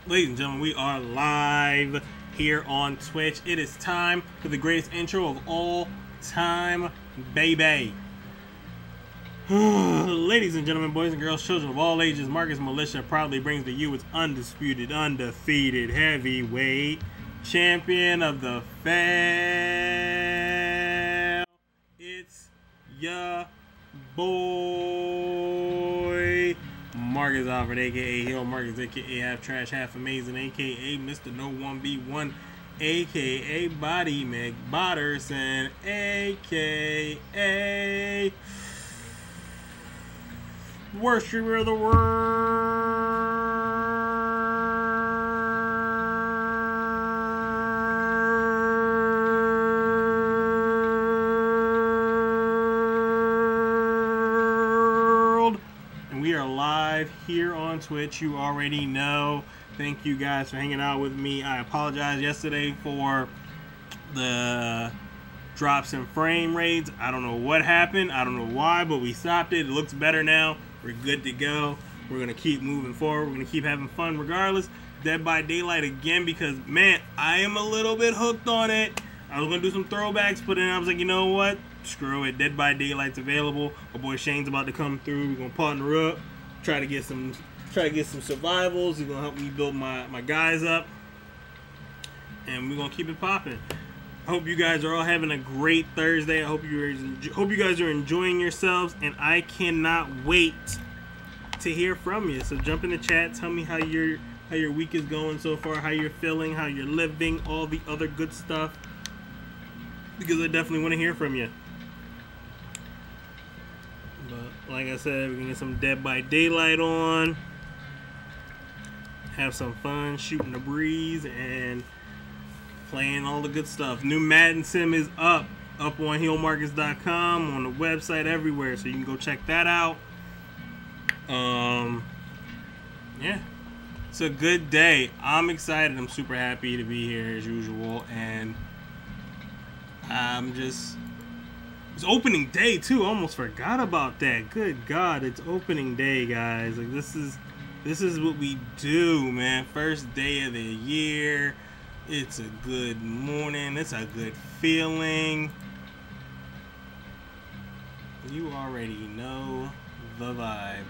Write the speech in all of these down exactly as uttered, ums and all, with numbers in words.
Ladies and gentlemen, we are live here on Twitch. It is time for the greatest intro of all time, baby. Ladies and gentlemen, boys and girls, children of all ages, Marcus Militia proudly brings to you its undisputed, undefeated heavyweight champion of the fam. It's ya boy, Marcus Alfred, aka Hill Marcus, aka Half Trash, Half Amazing, aka Mister No one B one, aka Body McBotterson, aka worst streamer of the world. And we are live here on Twitch. You already know. Thank you guys for hanging out with me. I apologize yesterday for the drops in frame rates. I don't know what happened. I don't know why, but we stopped it. It looks better now. We're good to go. We're going to keep moving forward. We're going to keep having fun regardless. Dead by Daylight again because, man, I am a little bit hooked on it. I was going to do some throwbacks, but then I was like, you know what? Screw it. Dead by Daylight's available. My boy Shane's about to come through. We're going to partner up. Try to get some try to get some survivals. He's going to help me build my, my guys up. And we're going to keep it popping. I hope you guys are all having a great Thursday. I hope you hope you guys are enjoying yourselves, and I cannot wait to hear from you. So jump in the chat, tell me how your how your week is going so far, how you're feeling, how you're living, all the other good stuff, because I definitely want to hear from you. But like I said, we're gonna get some Dead by Daylight on, have some fun shooting the breeze, and playing all the good stuff. New Madden Sim is up, up on heel marcus dot com, on the website, everywhere, so you can go check that out. Um, yeah, it's a good day. I'm excited. I'm super happy to be here as usual, and I'm just, it's opening day too. I almost forgot about that. Good God, it's opening day, guys. Like this is, this is what we do, man. First day of the year. It's a good morning. It's a good feeling. You already know the vibe.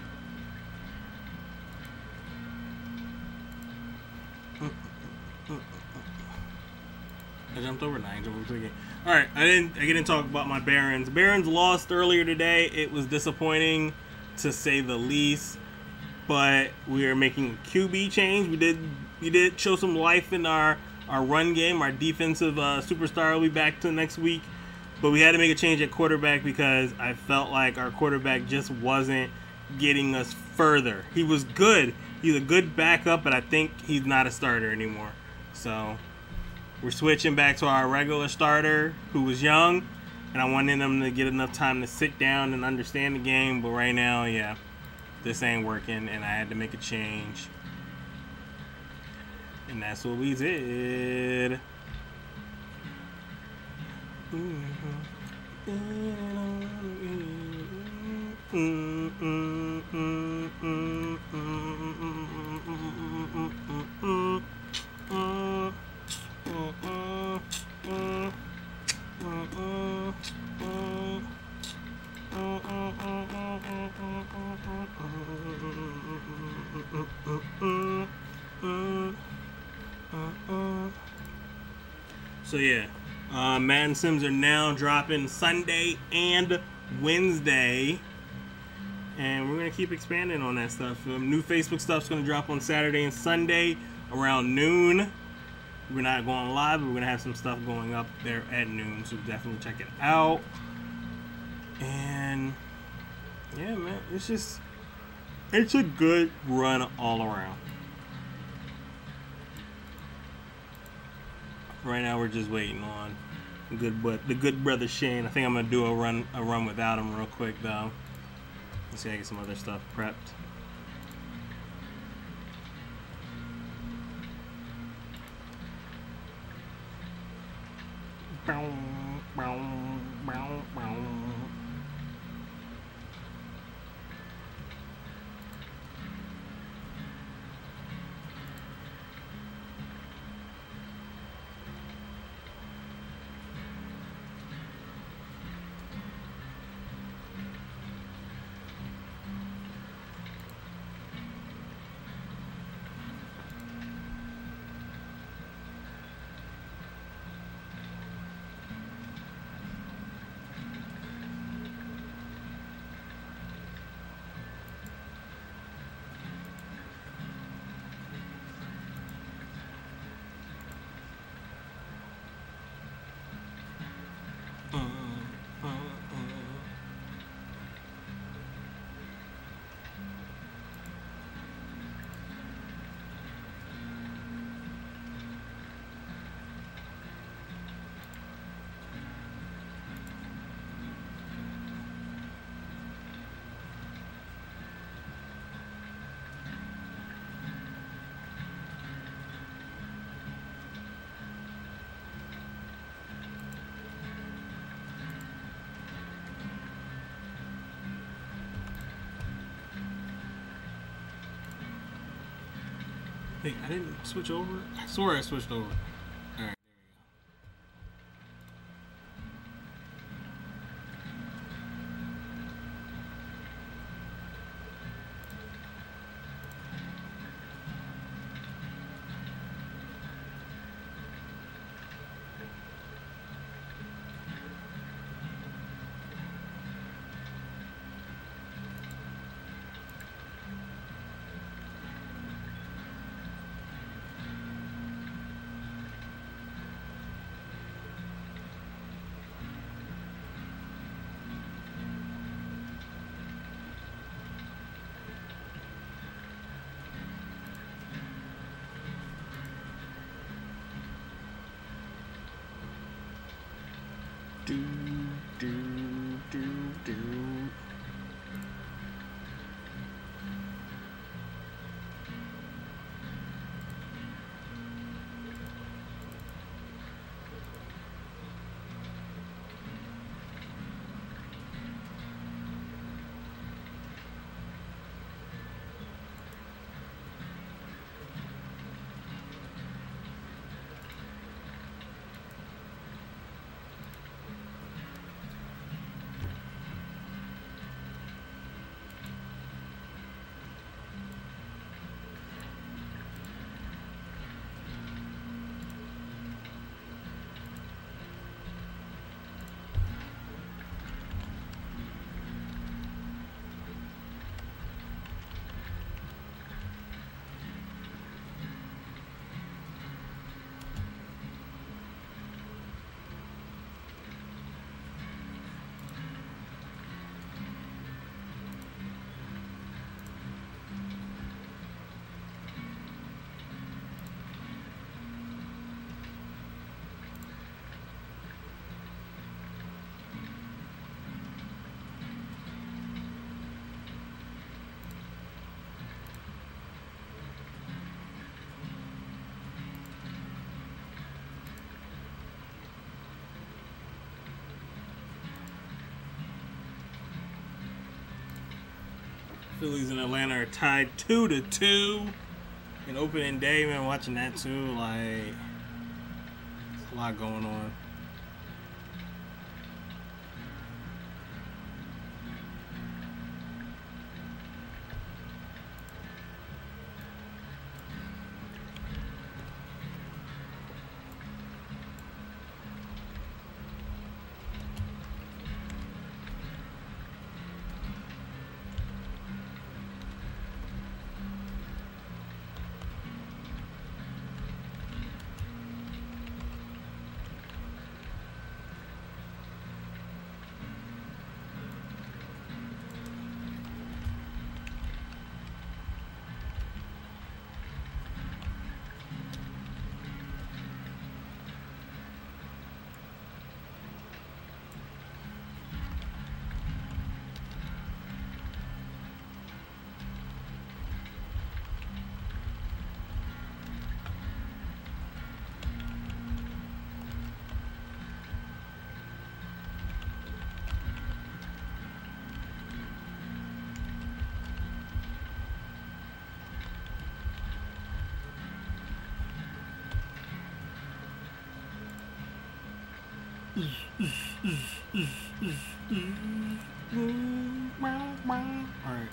I jumped over nine. Jumped over again. All right, I didn't. I didn't talk about my Barons. Barons lost earlier today. It was disappointing, to say the least. But we are making a Q B change. We did. We did show some life in our. Our run game, our defensive uh, superstar will be back to next week. But we had to make a change at quarterback because I felt like our quarterback just wasn't getting us further. He was good. He's a good backup, but I think he's not a starter anymore. So we're switching back to our regular starter who was young. And I wanted him to get enough time to sit down and understand the game. But right now, yeah, this ain't working. And I had to make a change. And that's what we did. So yeah, uh, Madden Sims are now dropping Sunday and Wednesday, and we're gonna keep expanding on that stuff. Um, new Facebook stuff's gonna drop on Saturday and Sunday around noon. We're not going live, but we're gonna have some stuff going up there at noon, so definitely check it out. And yeah, man, it's just it's a good run all around. Right now we're just waiting on the good but the good brother Shane. I think I'm gonna do a run a run without him real quick though. Let's see if I get some other stuff prepped. Bow, bow, bow, bow. Wait, I didn't switch over? I swear I switched over. Alright, do, do, do, do. Phillies and Atlanta are tied two to two. And opening day, man, watching that too, like, there's a lot going on. Alright.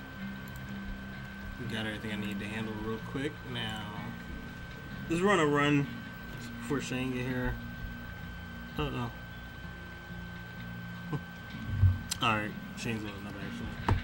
Got everything I need to handle real quick. Now, let's run a run before Shane get here. Oh no. Alright, Shane's loading up actually.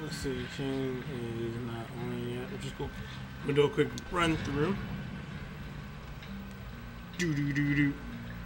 Let's see, Shane is not on yet, which is cool. I'm gonna do a quick run through. Do do do do.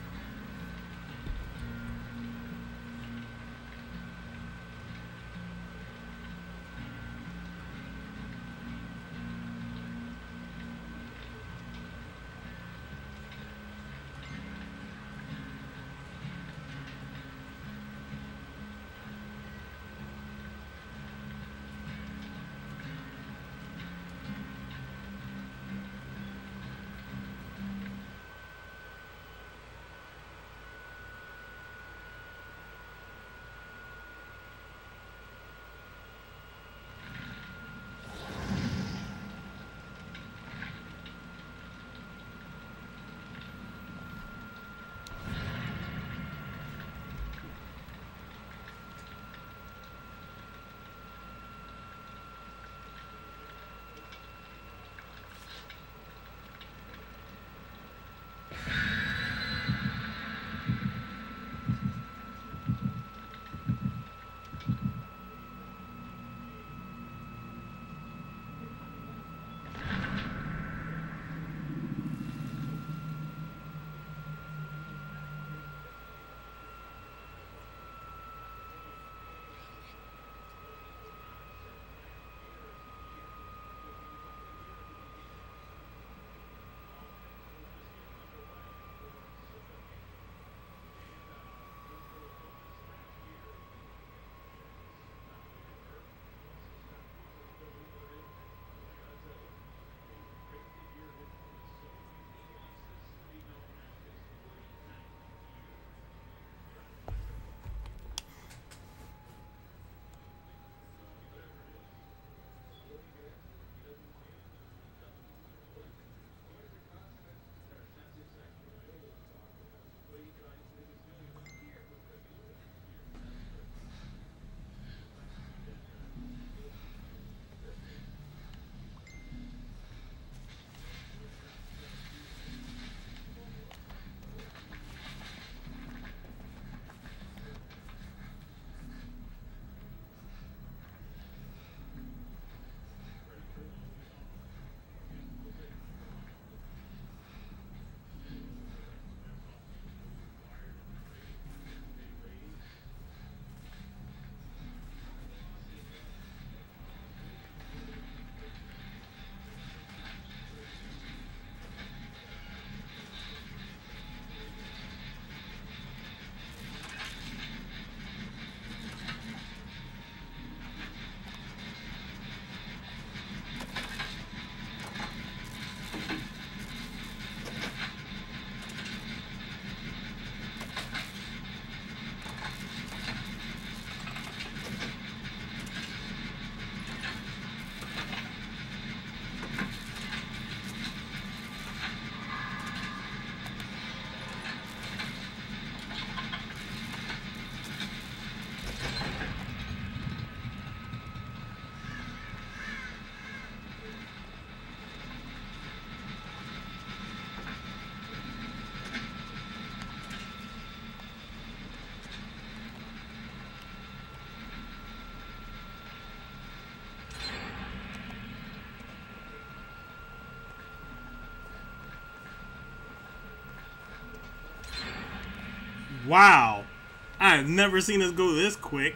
Wow. I've never seen us go this quick.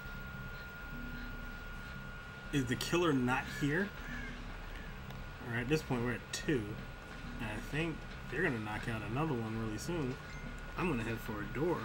Is the killer not here? Alright, at this point we're at two. And I think they're going to knock out another one really soon. I'm going to head for a door.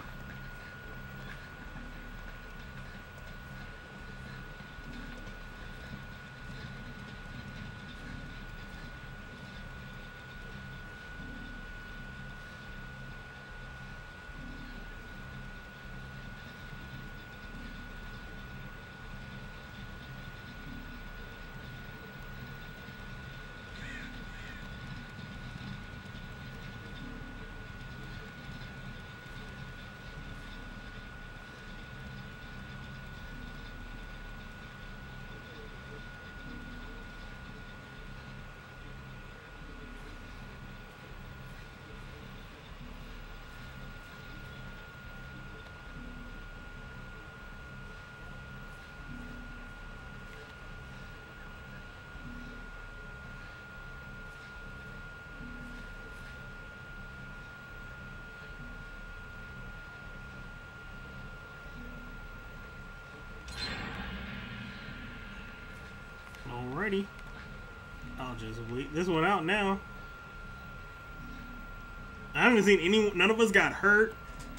Alrighty. I'll just bleed this one out now. I haven't seen any. None of us got hurt.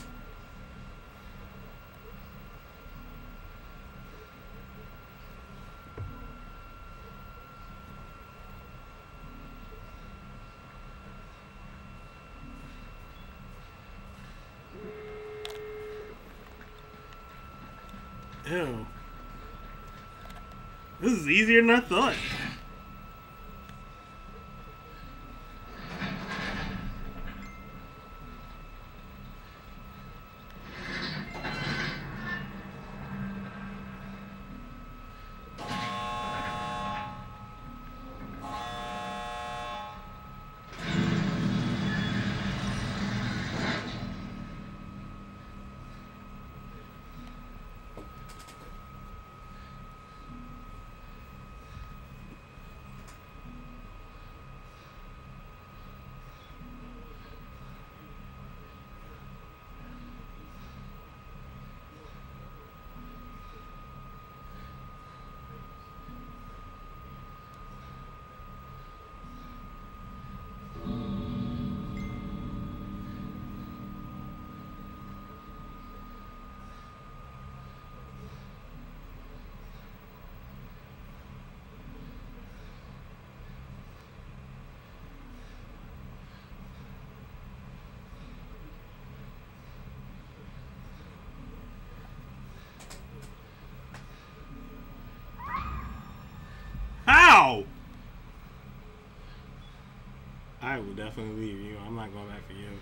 Ew. This is easier than I thought. How? I will definitely leave you. I'm not going back for you.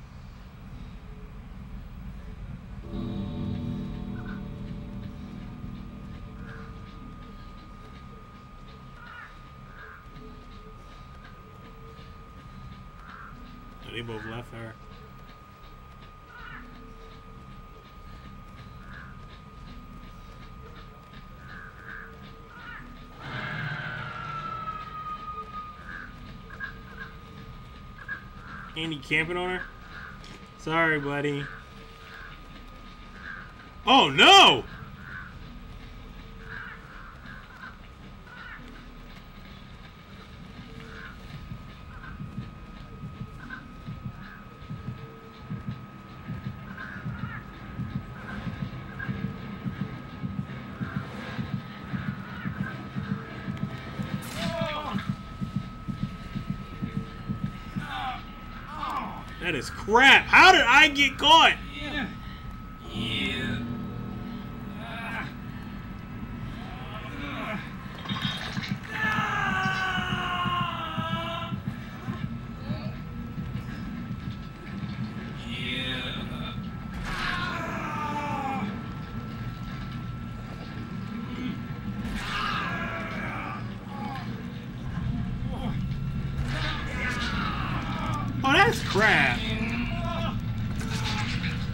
Oh, they both left her. Andy camping on her? Sorry, buddy. Oh, no! That is crap. How did I get caught? Yeah. Yeah. Oh, that's crap.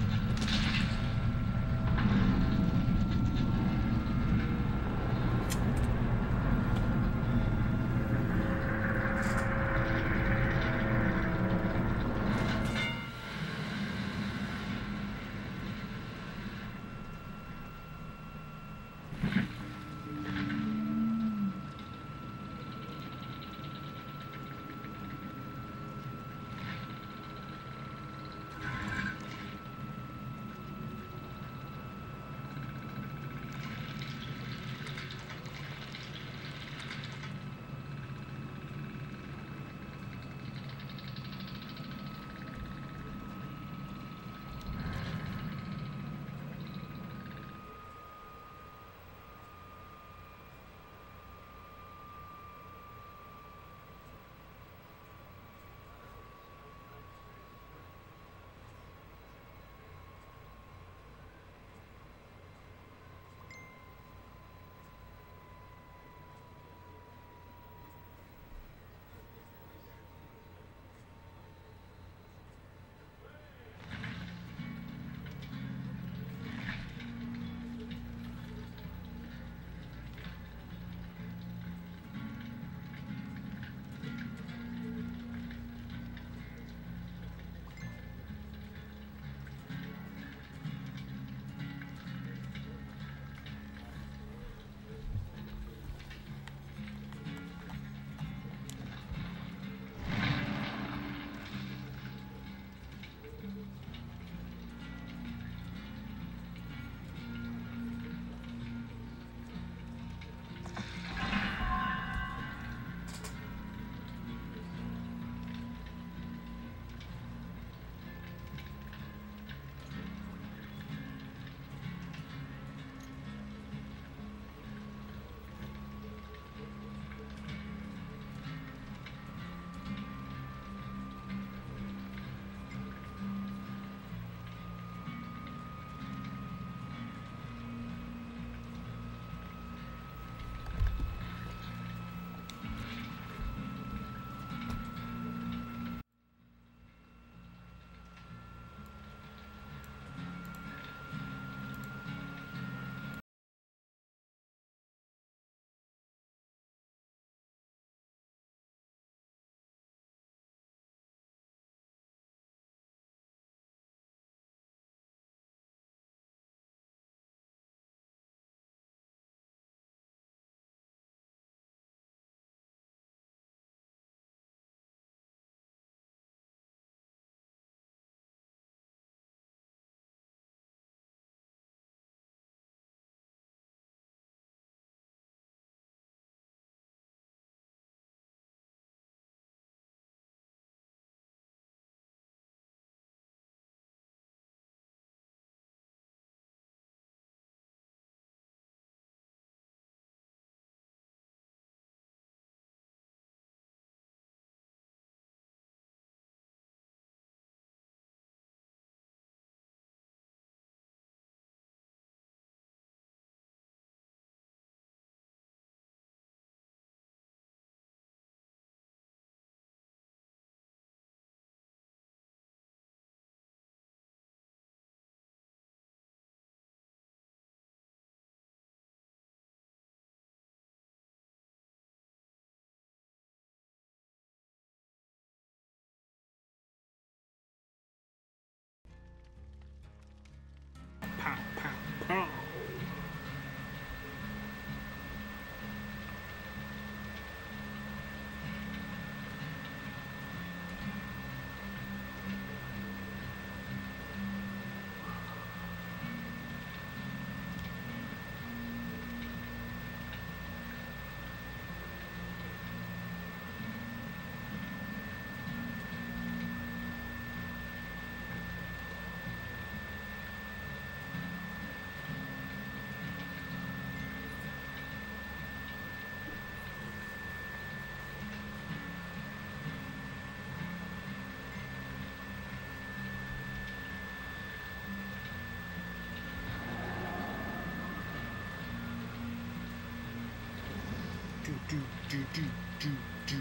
do, do, do, do, do.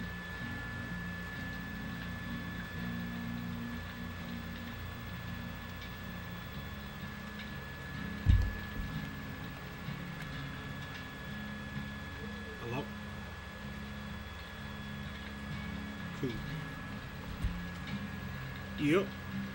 Hello? Cool. Yep.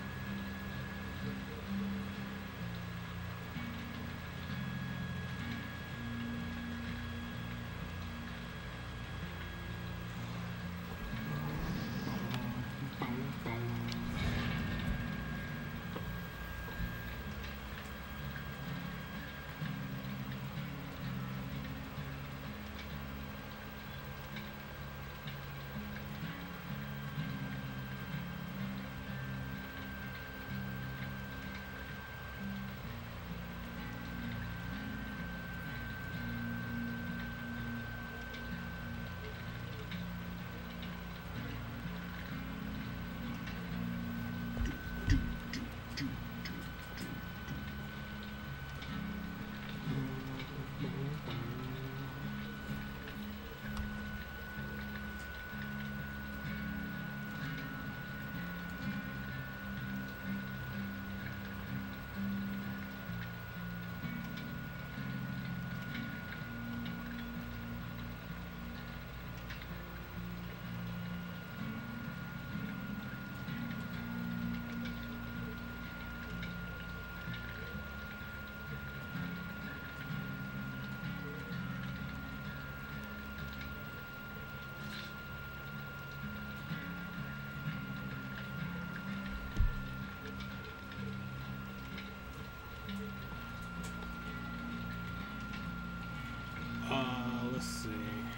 Let's see.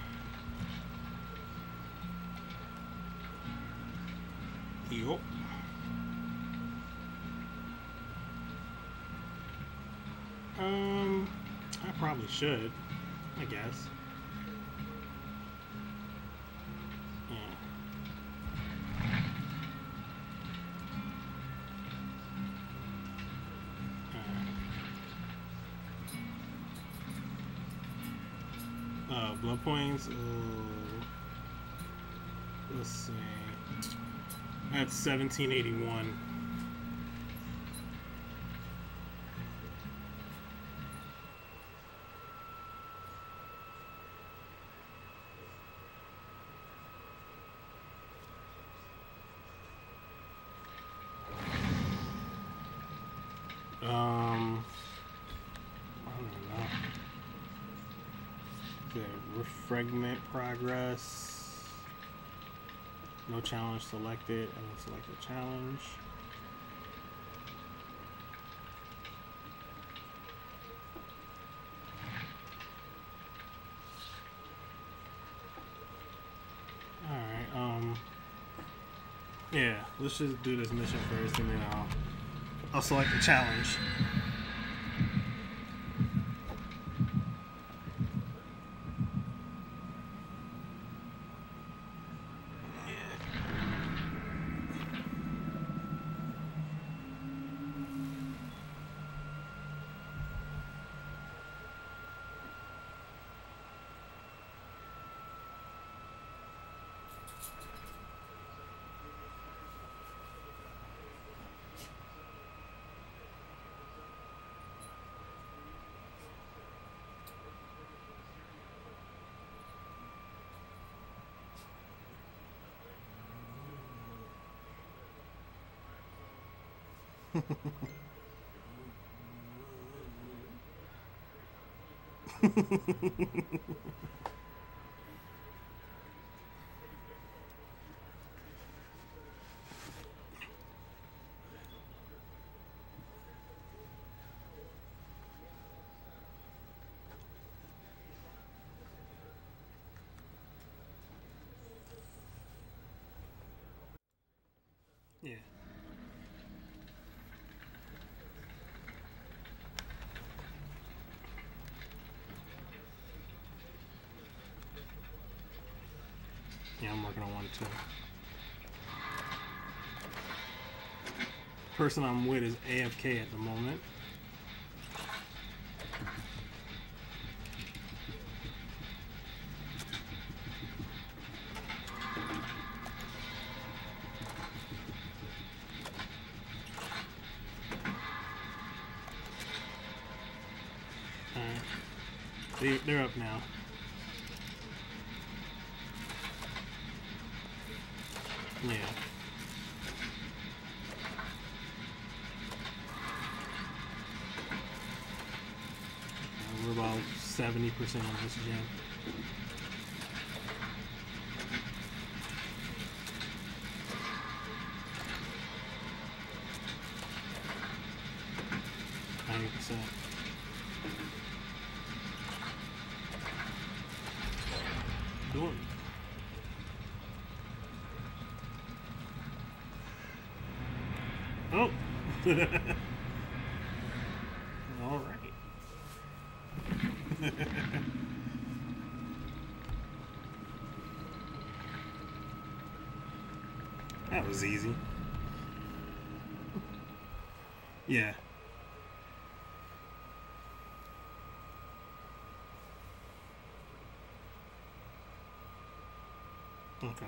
Yup. Um, I probably should, I guess. Yeah. Uh, blood points. Uh, let's see. That's seventeen eighty-one. Um, I don't know. The refragment progress. No challenge selected. I don't select a challenge. Alright, um yeah, let's just do this mission first and then I'll I'll select the challenge. Yeah. Yeah, I'm working on one too. Person I'm with is A F K at the moment. They, they're up now. Yeah. Uh, we're about seventy percent on this gen. ninety percent. Doing. Oh. All right. That was easy. Yeah. Okay.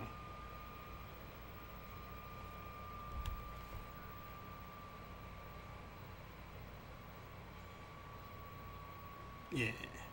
Yeah.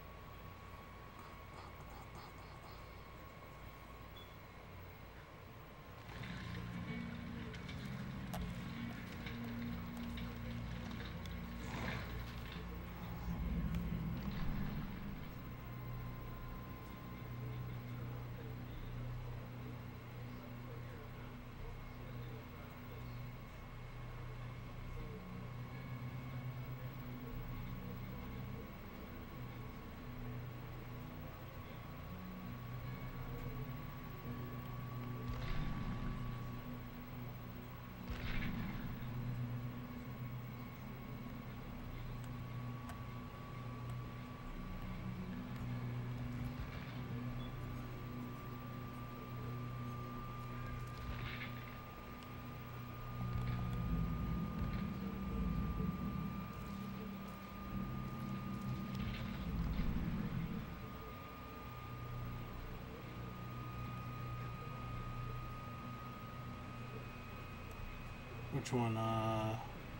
Which one? Uh.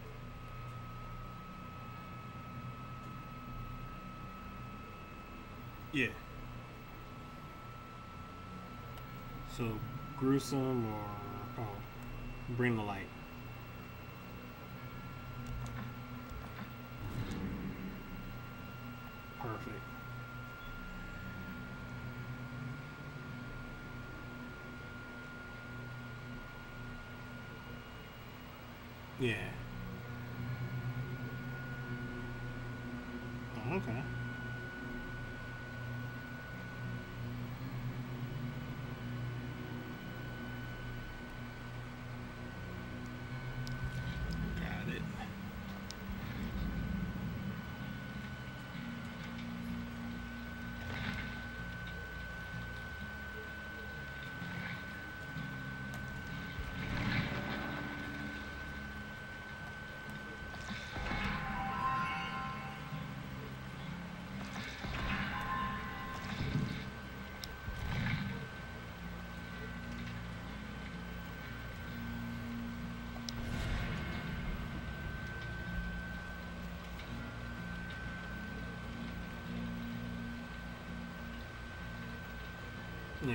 Yeah. So, gruesome or oh, bring the light. Perfect. Yeah. Oh, okay. Got it. Yeah.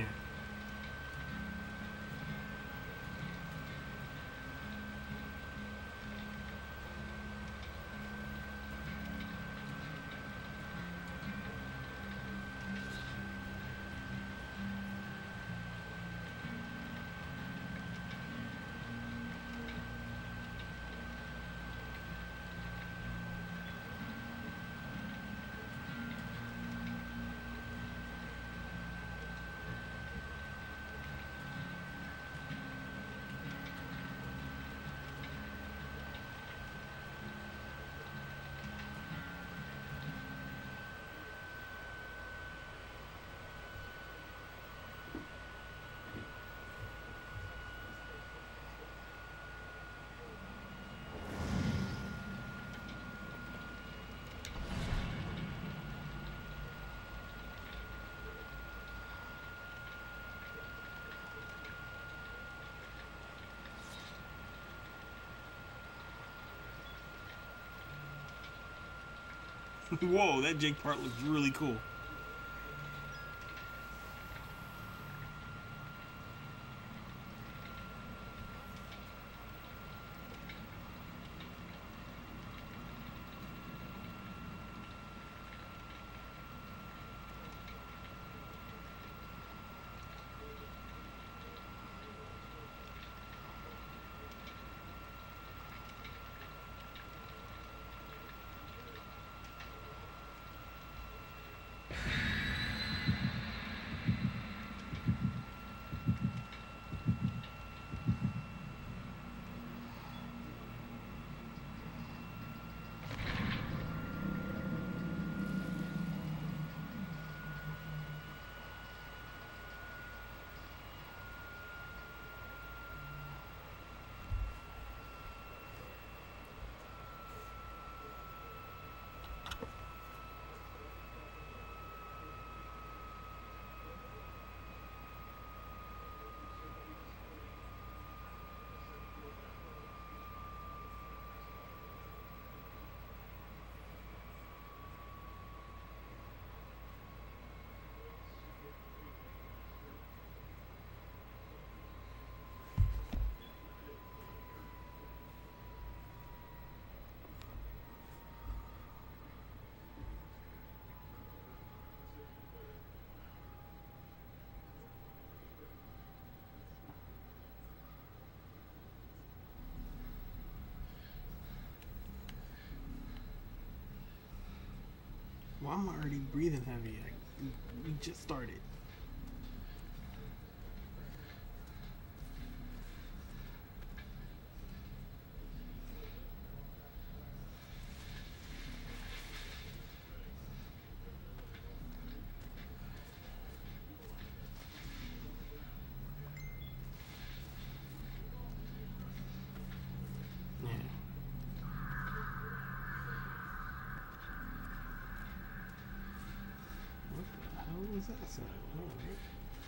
Whoa, that Jake part looks really cool. Why am I already breathing heavy? I, we just started. What was that sound? All right.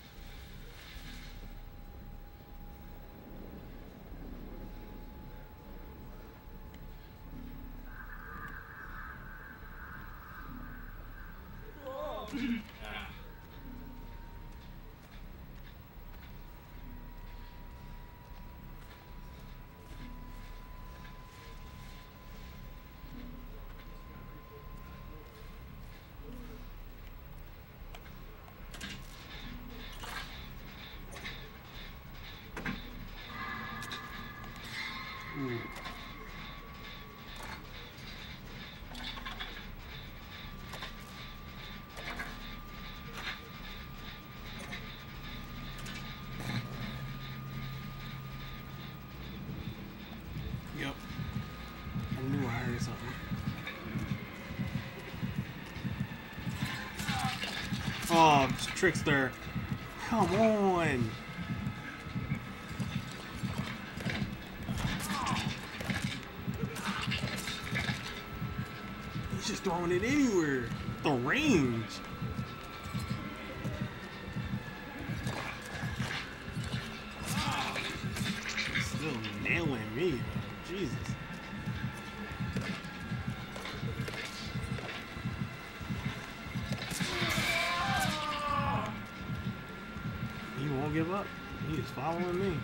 Ooh. Yep. I knew I heard something. Oh, Trickster. Come on. He's just throwing it anywhere. The range. He's still nailing me, man. Jesus. He won't give up. He is following me.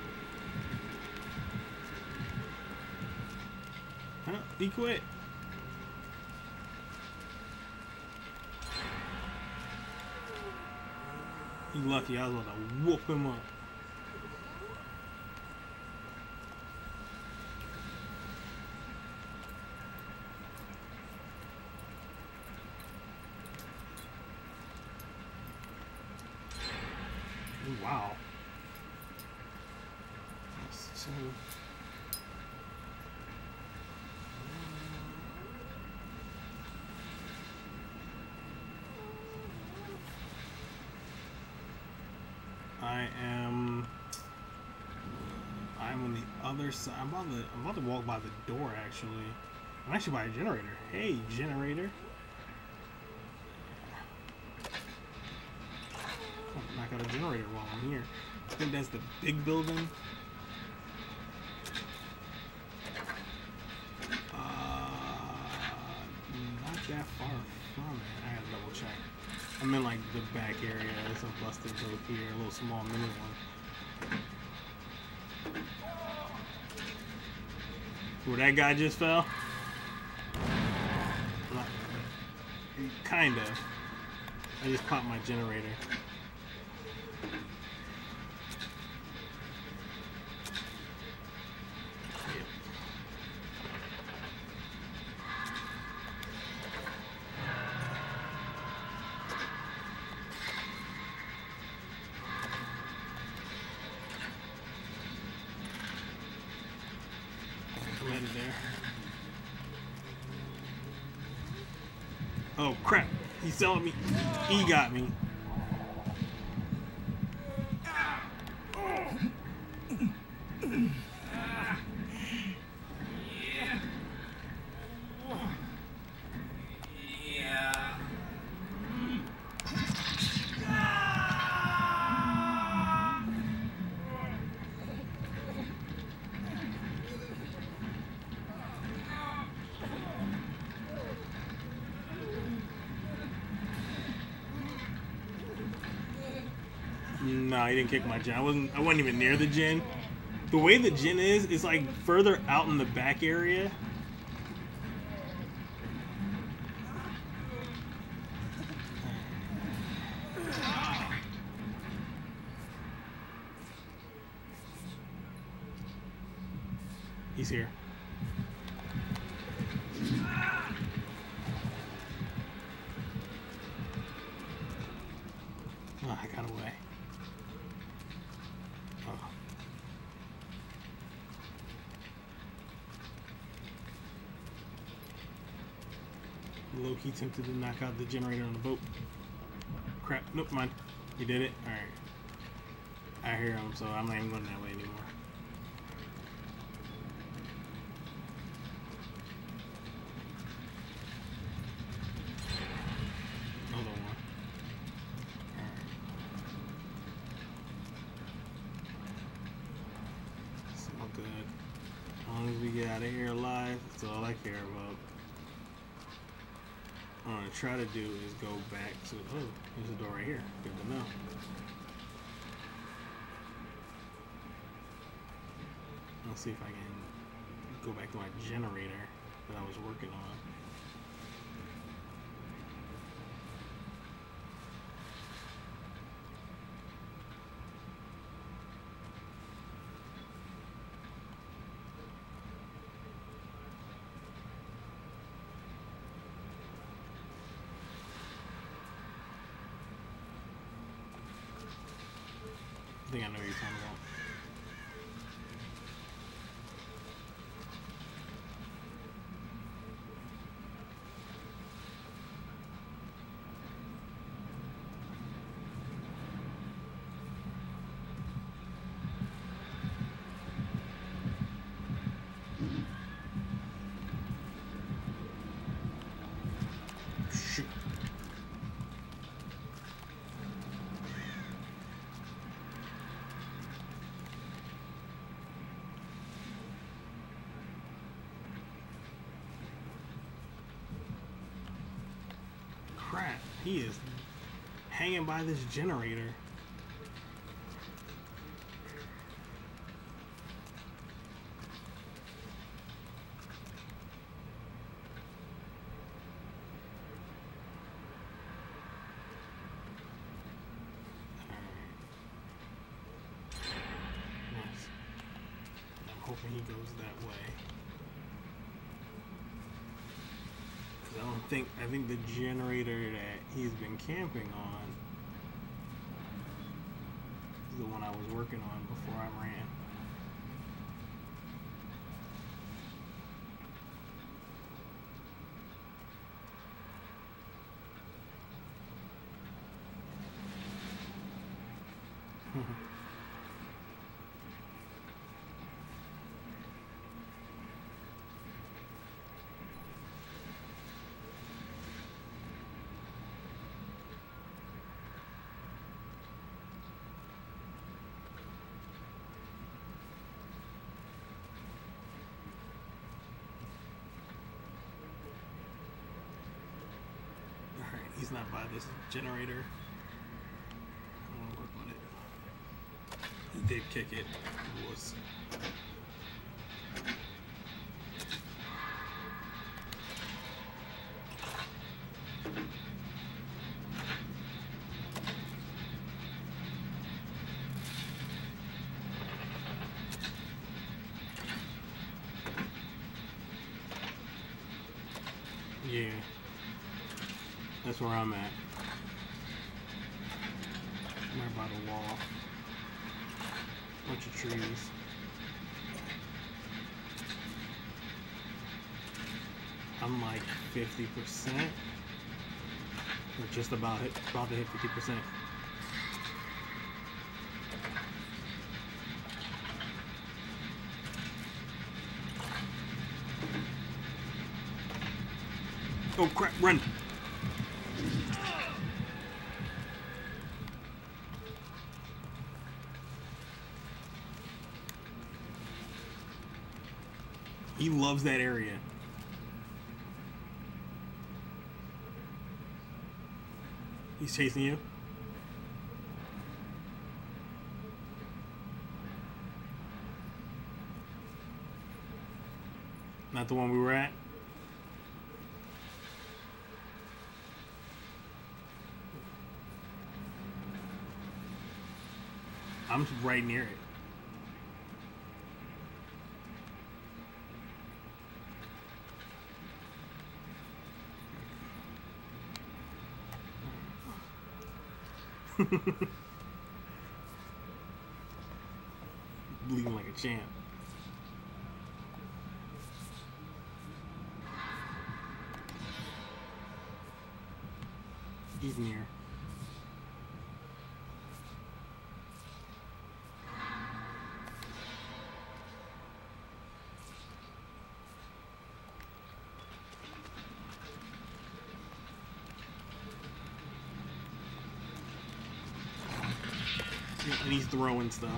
Huh? He quit. You lucky I was about to whoop him up. Wow. So I am I'm on the other side. I'm about to I'm about to walk by the door actually. I'm actually by a generator. Hey, generator. Oh, knock out a generator while I'm here. I think that's the big building. Uh, not that far from it. I gotta double check. I'm in like the back area. There's a busted boat here, a little small mini one. Where that guy just fell? Not, kind of. I just popped my generator. I'm headed there. Oh crap! He's selling me. He got me. No, he didn't kick my gen. I wasn't. I wasn't even near the gen. The way the gen is, is like further out in the back area. He's here. Low-key tempted to knock out the generator on the boat. Crap. Nope, mind. You did it? Alright. I hear him, so I'm not even going that way anymore. Another one. Alright. It's all good. As long as we get out of here alive, that's all I care about. What I'm going to try to do is go back to... Oh, there's a door right here. Good to know. Let's see if I can go back to my generator that I was working on. I think I know what you're talking about. Shoot. Crap, he is hanging by this generator. Hoping he goes that way. Cause I don't think I think the generator that he's been camping on is the one I was working on before I ran. He's not by this generator. I want to work on it. He did kick it. It was. Yeah. That's where I'm at. I'm right by the wall. Bunch of trees. I'm like fifty percent. Or just about hit, about to hit fifty percent. Oh crap, run! He loves that area. He's chasing you. Not the one we were at. I'm right near it. Bleeding like a champ. He's near. Yeah, and he's throwing stuff.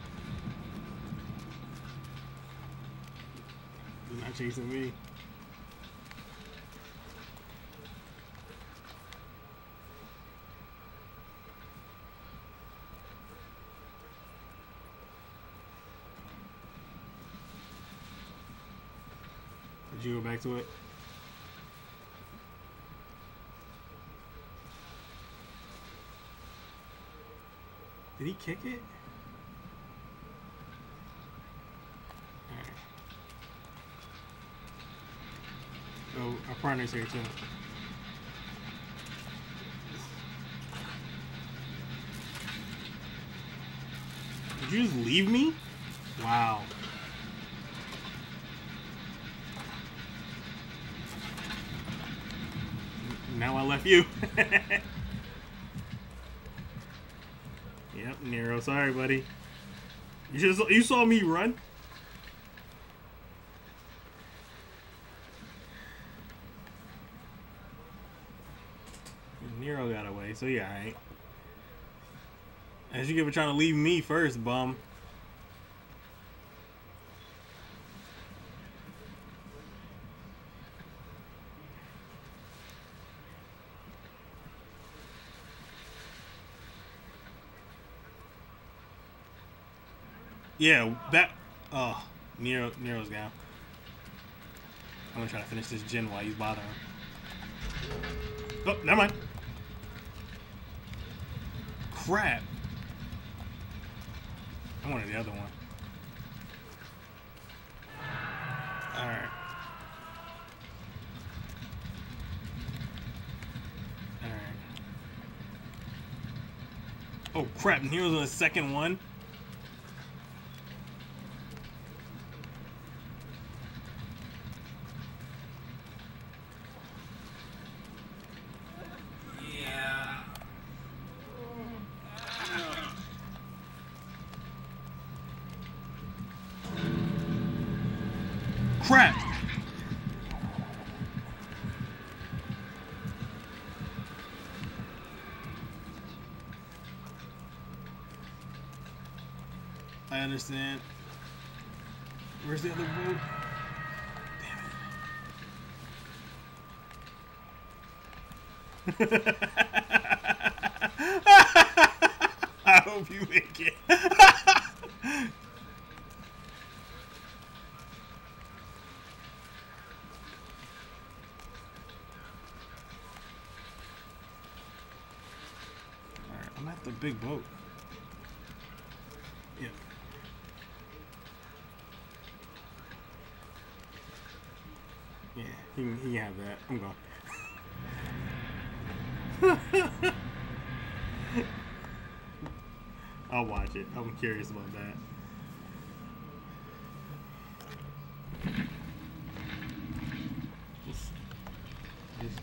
He's not chasing me. Did you go back to it? Did he kick it? Alright. Oh, our partner's here too. Did you just leave me? Wow. Now I left you. Yep, Nero. Sorry, buddy. You just you saw me run. Nero got away, so yeah, alright. As you keep trying to leave me first, bum. Yeah, that. Oh, Nero, Nero's down. I'm gonna try to finish this gen while he's bothering. Oh, never mind. Crap. I wanted the other one. Alright. Alright. Oh, crap. Nero's on the second one. Crap! I understand. Where's the other boat? Damn it. I hope you make it. I'm at the big boat. Yeah. Yeah, he can, he can have that. I'm gone. I'll watch it. I'm curious about that. Just, just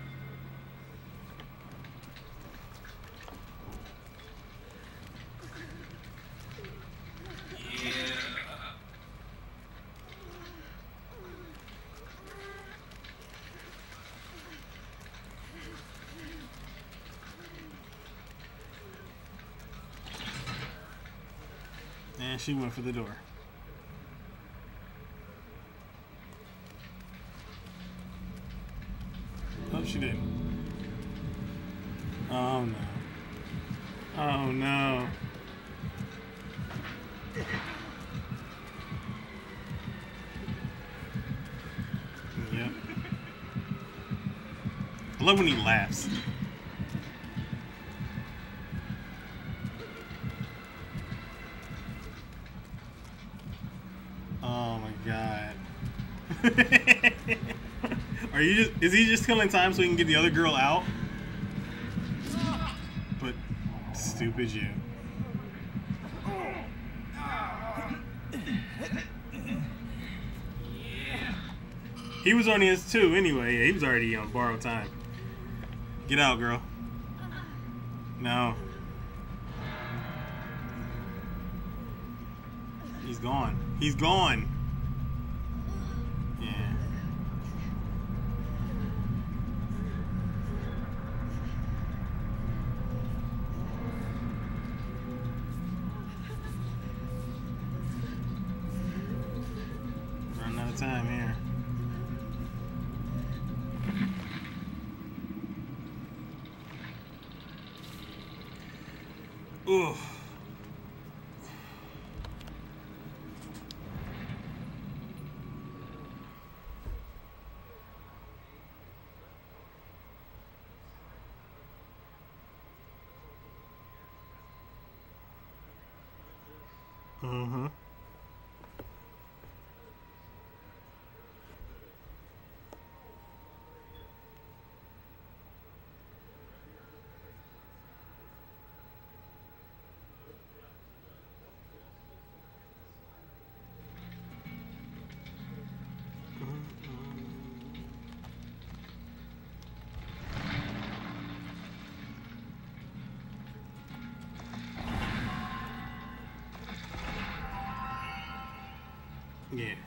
and she went for the door. Oh, she didn't. Oh no. Oh no. Yep. I love when he laughs. Oh my god. Are you just is he just killing time so he can get the other girl out? But stupid you. He was on his too anyway. Yeah, he was already on borrowed time. Get out, girl. No. He's gone. He's gone. Yeah. Running out of time here. Ooh. Mm-hmm. Yeah.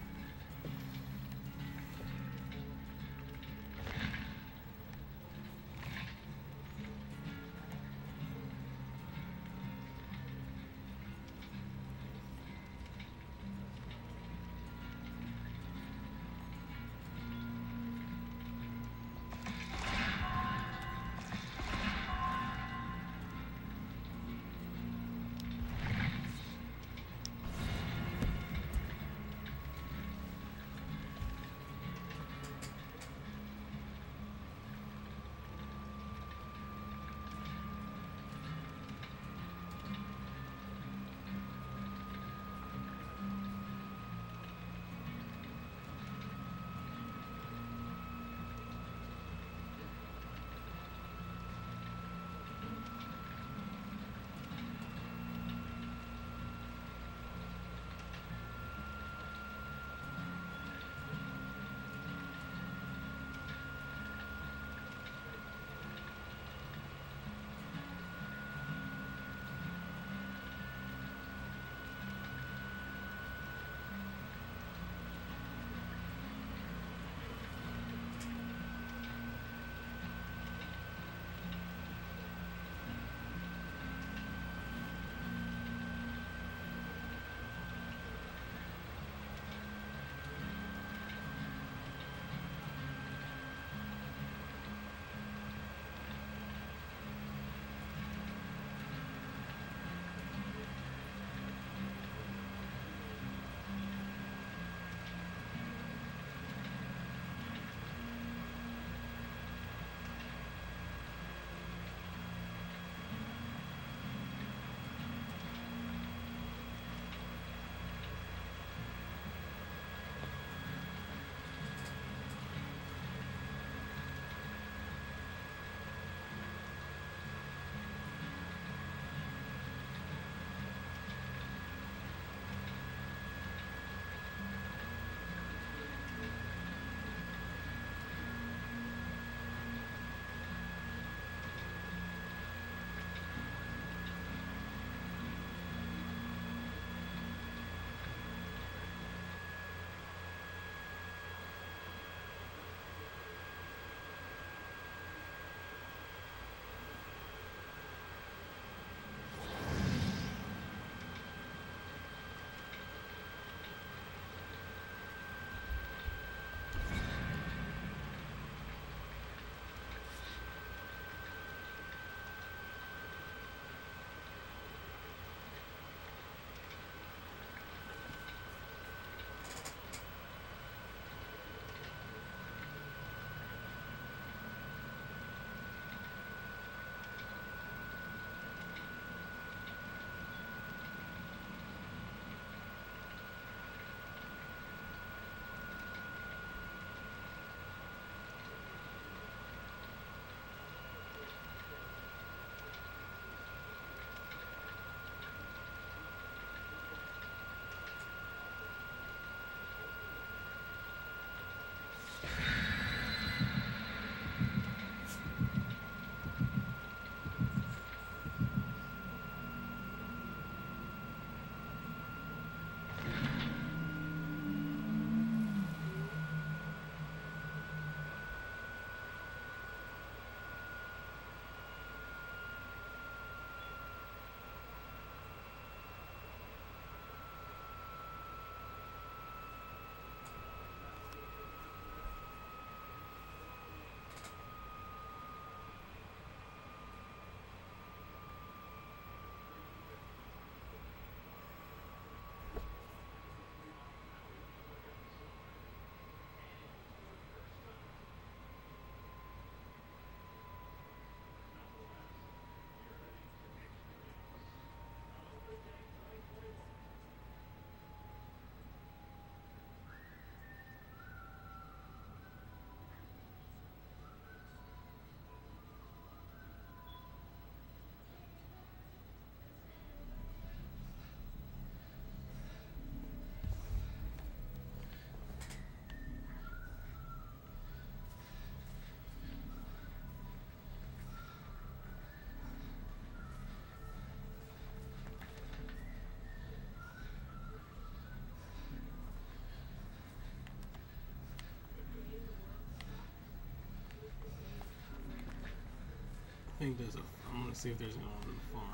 think there's a. I'm gonna see if there's one on the farm.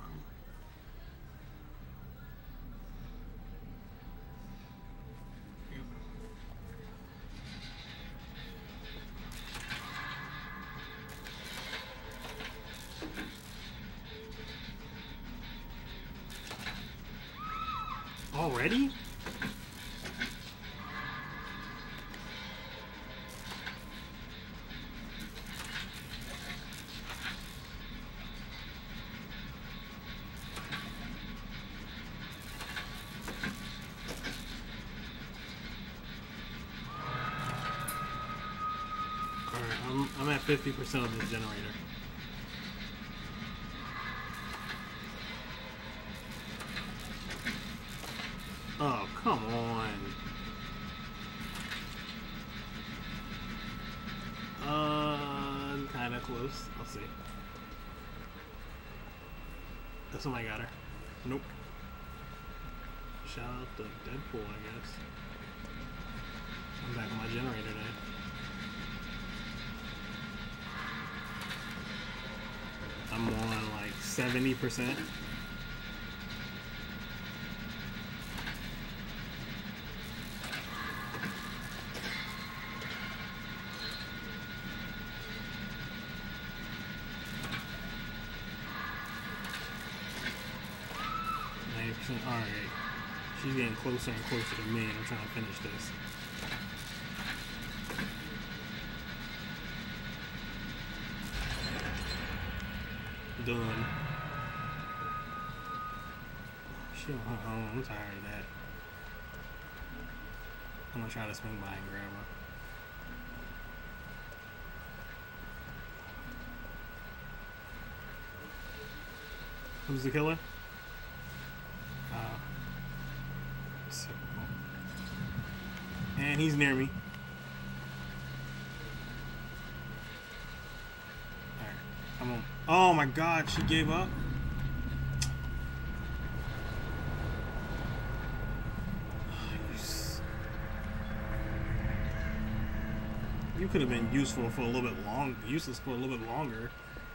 Yep. Already? I'm, I'm at fifty percent of this generator. Oh, come on. Uh, kind of close. I'll see. That's somebody got her. Nope. Shout out to Deadpool, I guess. I'm back on my generator now. I'm on like seventy percent. ninety percent. Alright. She's getting closer and closer to me, and I'm trying to finish this. Done. Shit, uh-oh, I'm tired of that. I'm gonna try to swing by and grab her. Who's the killer? Uh, so, and he's near me. Alright, I'm on. Oh my god, she gave up? You could have been useful for a little bit long, useless for a little bit longer.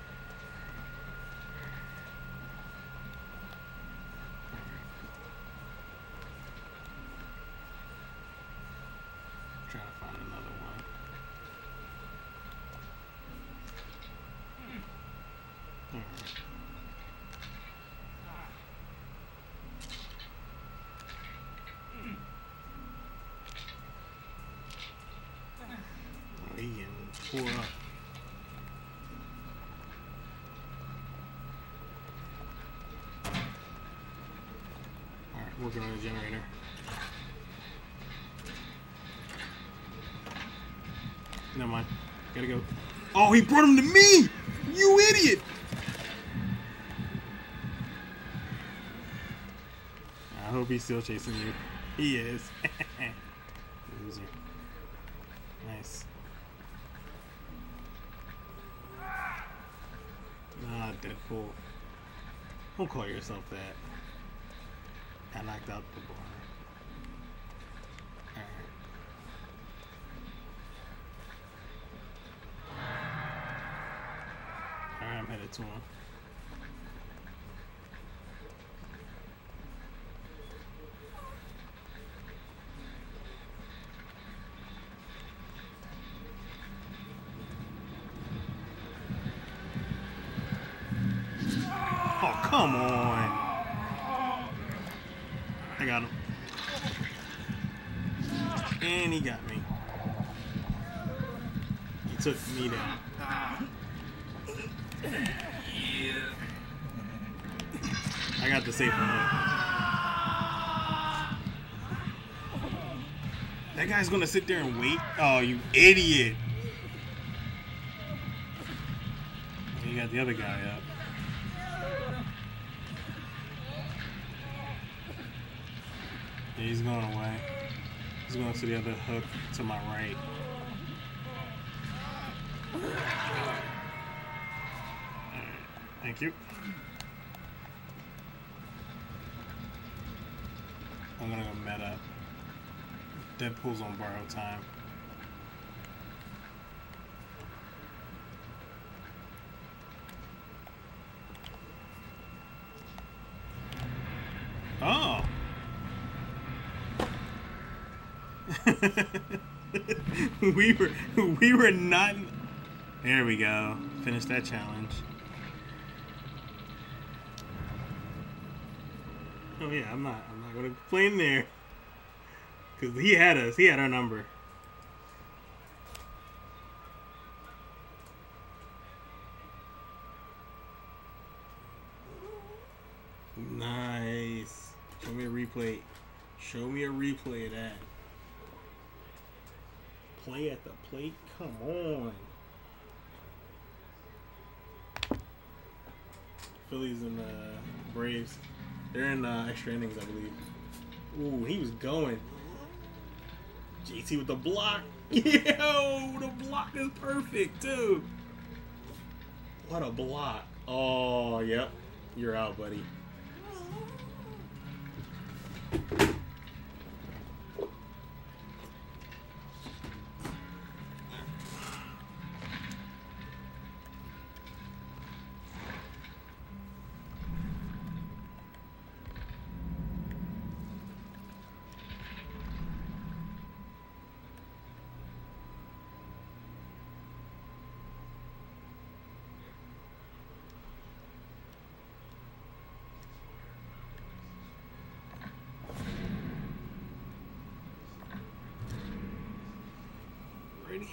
I'm trying to find another one. Alright. Oh, he getting tore up. Alright, working on the generator. Never mind. Gotta go. Oh, he brought him to me! You idiot! I hope he's still chasing you. He is. Loser. Nice. Nah, Deadpool. Don't call yourself that. I knocked out the bar. Alright. Alright, I'm headed to him. Oh, come on. I got him. And he got me. He took me down. I got the safe one. That guy's gonna sit there and wait? Oh, you idiot. You got the other guy up. Yeah, he's going away. He's going to the other hook to my right. Alright, thank you. I'm gonna go meta. Deadpool's on borrowed time. we were we were not. There we go. Finish that challenge. Oh yeah, I'm not. I'm not gonna complain there. Cause he had us. He had our number. Nice. Show me a replay. Show me a replay of that. Play at the plate. Come on. Phillies and uh, Braves. They're in uh, extra innings, I believe. Ooh, he was going. J T with the block. Yo, the block is perfect, too. What a block. Oh, yep. You're out, buddy. Ready?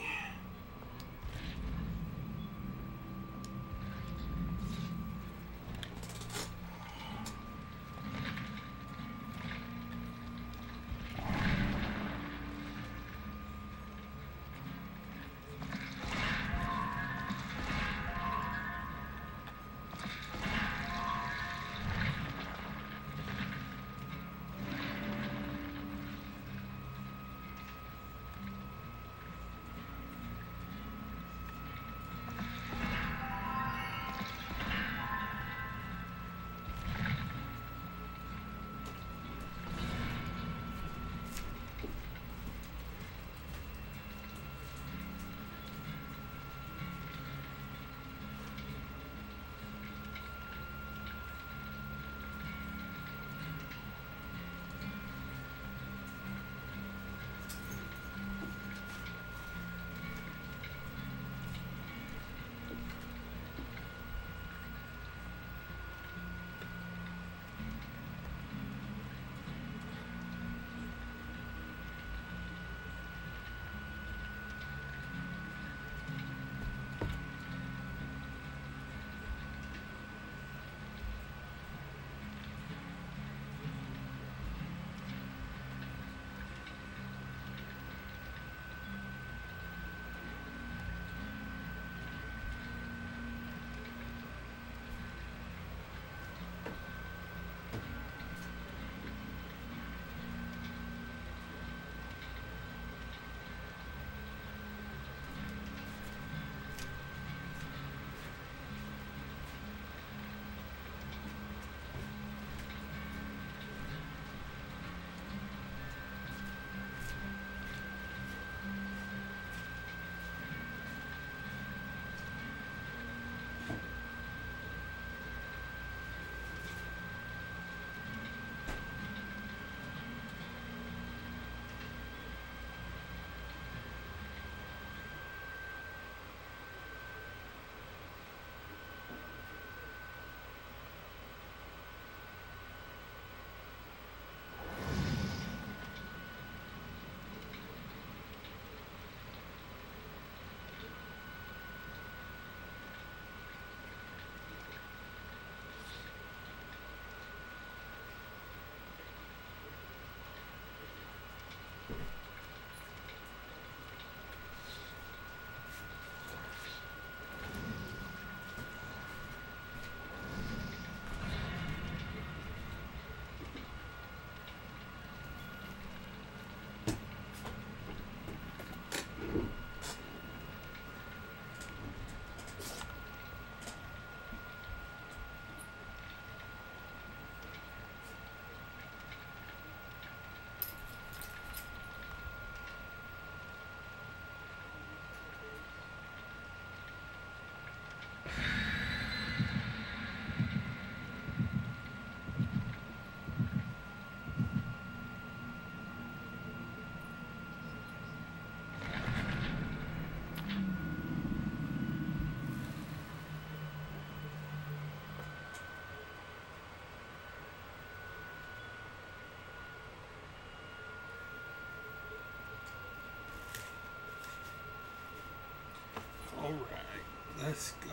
Alright, let's go.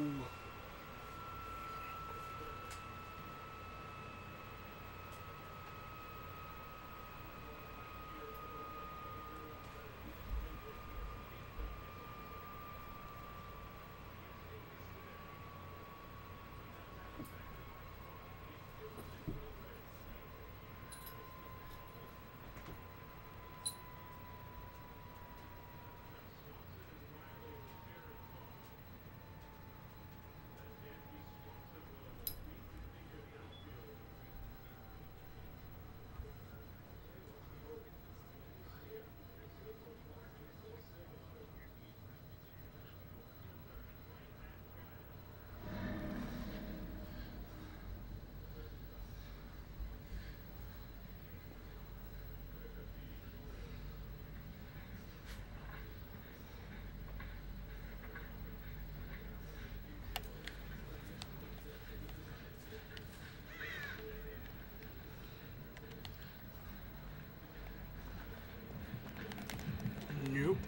Nope.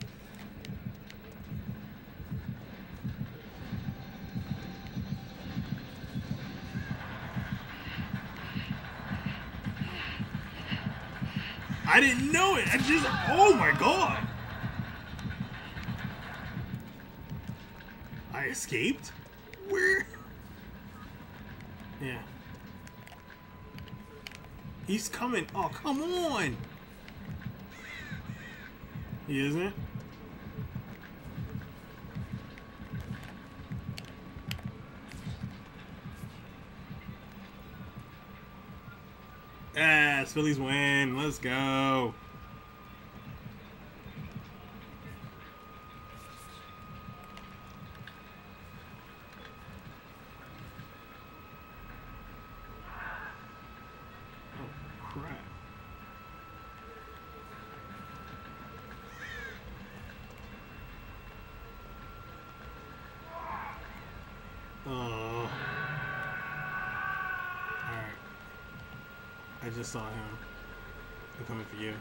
I didn't know it. I just, oh my god. I escaped? Where? Yeah. He's coming. Oh, come on. He isn't? Yes, Phillies win. Let's go. Oh, crap. Oh. Alright. I just saw him. I'm coming for you.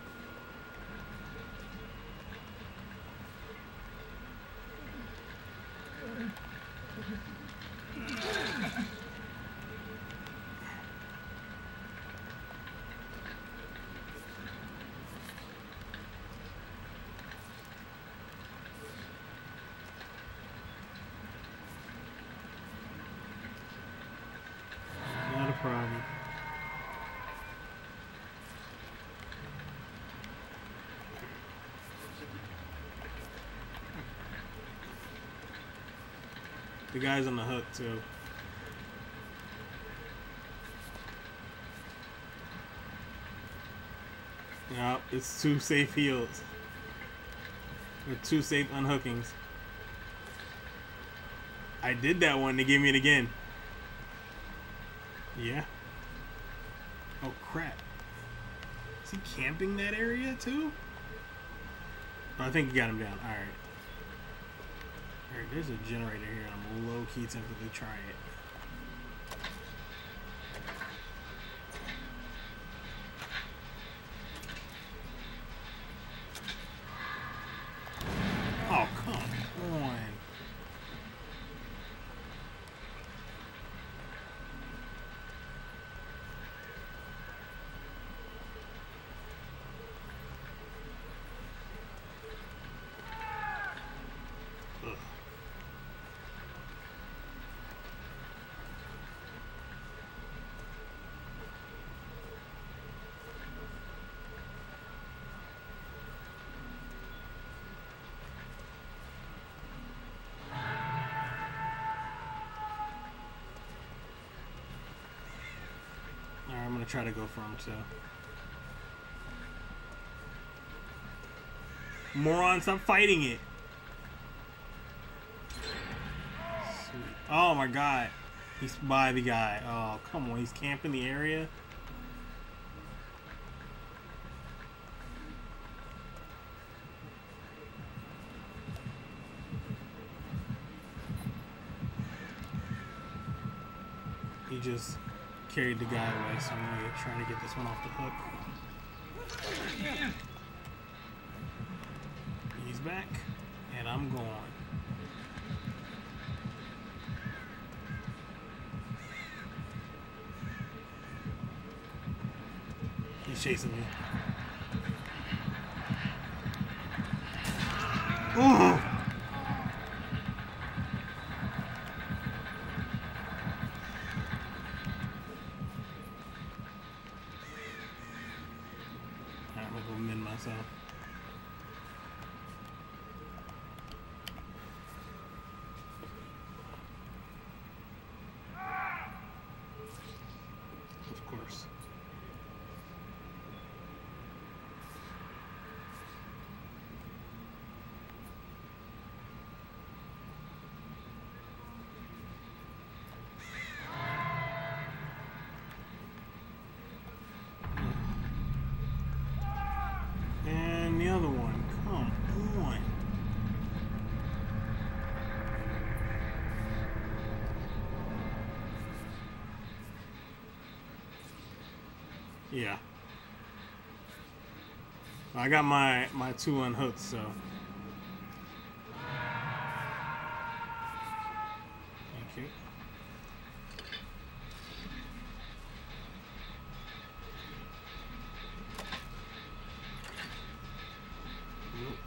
Not a problem. The guy's on the hook too. Yeah, it's two safe heals. Or two safe unhookings. I did that one, they gave me it again. Yeah. Oh crap. Is he camping that area too? Oh, I think you got him down. Alright. Alright, there's a generator here and I'm low-key tempted to try it. Oh, come on. Ugh. Alright, I'm gonna try to go for him too. Moron, stop fighting it. Sweet. Oh my god. He's by the guy. Oh, come on. He's camping the area. He just carried the guy away, so I'm gonna try to get this one off the hook. He's back, and I'm gone. chasing me. Oh. I'm gonna go mend myself. Of course. And the other one, come on. Yeah. I got my my two unhooked, so. Thank you. Nope.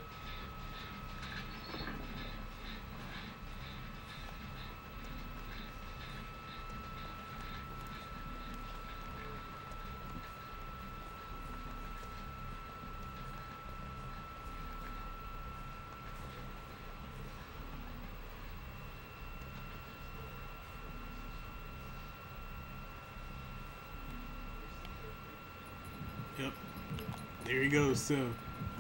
Yep. There he goes, too.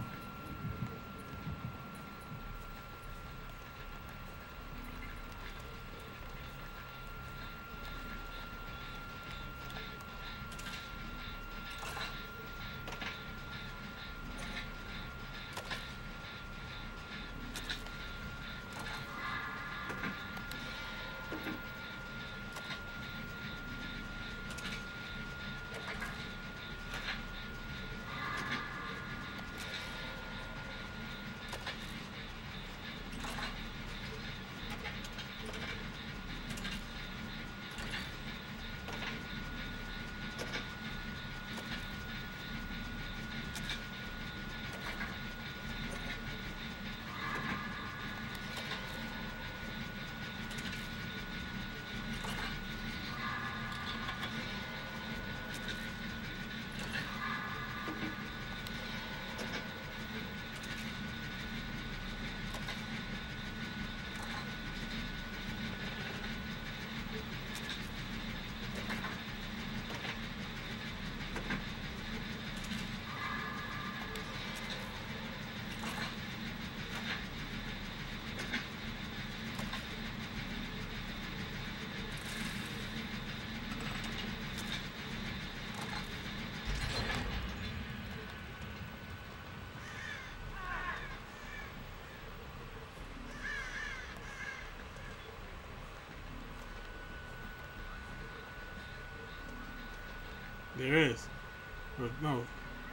There is. But no.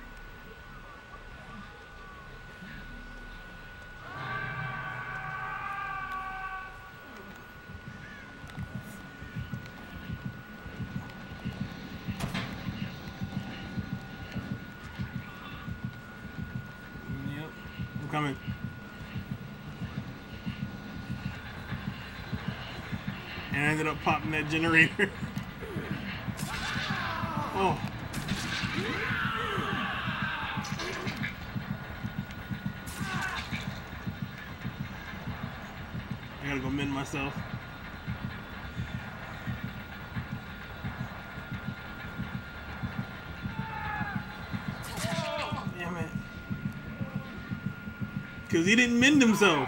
Yep. I'm coming. And I ended up popping that generator. Oh. I gotta go mend myself. Damn it. Because he didn't mend himself.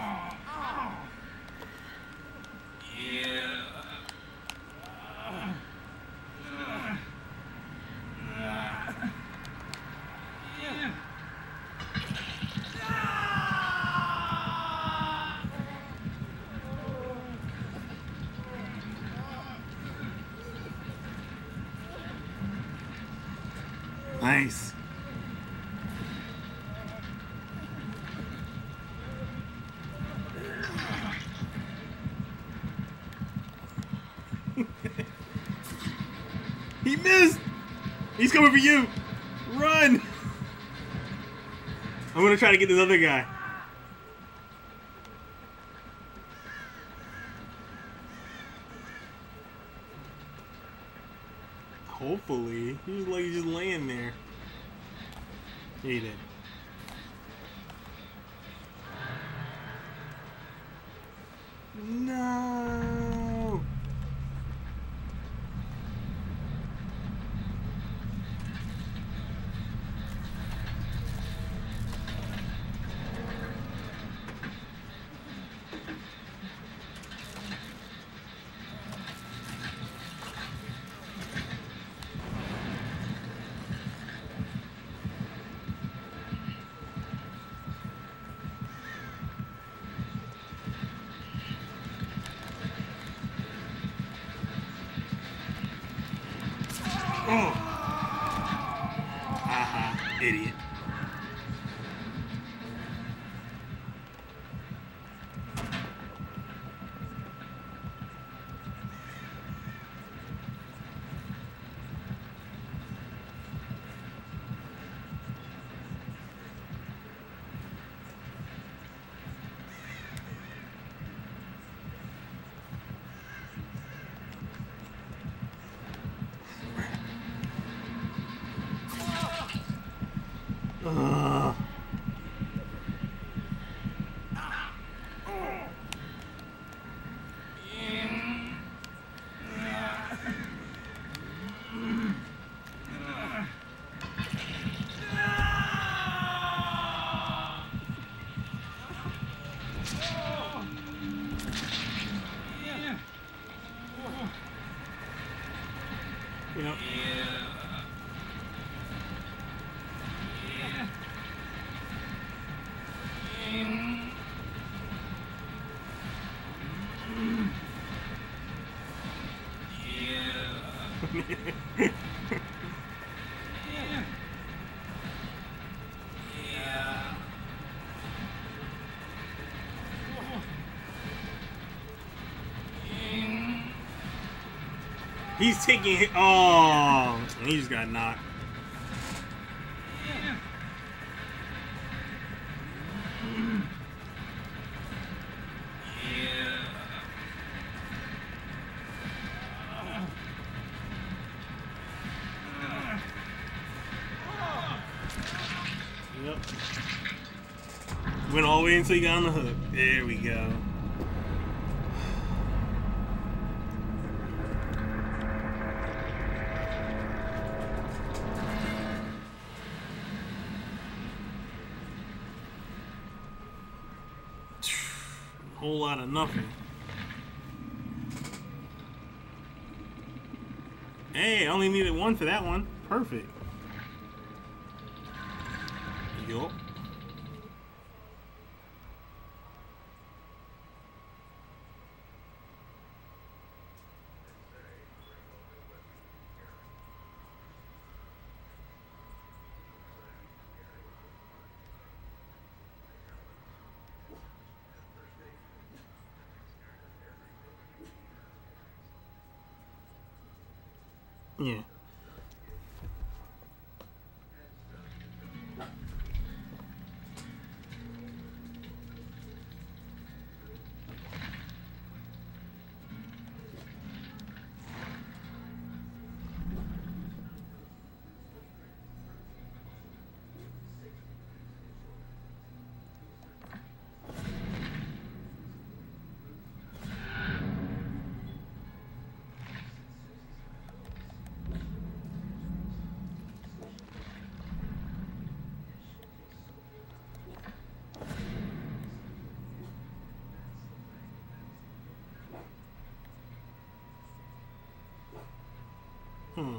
Nice. He missed. He's coming for you. Run. I'm gonna try to get this other guy. Hopefully. He's like he's just laying there. Yeah, he did. No. Oh. Haha, idiot. Ugh. Yep. He's taking it. Oh, he just got knocked. Yep. Went all the way until he got on the hook. There we go. Whole lot of nothing. Hey, I only needed one for that one. Perfect. Yup. Yeah. Hmm.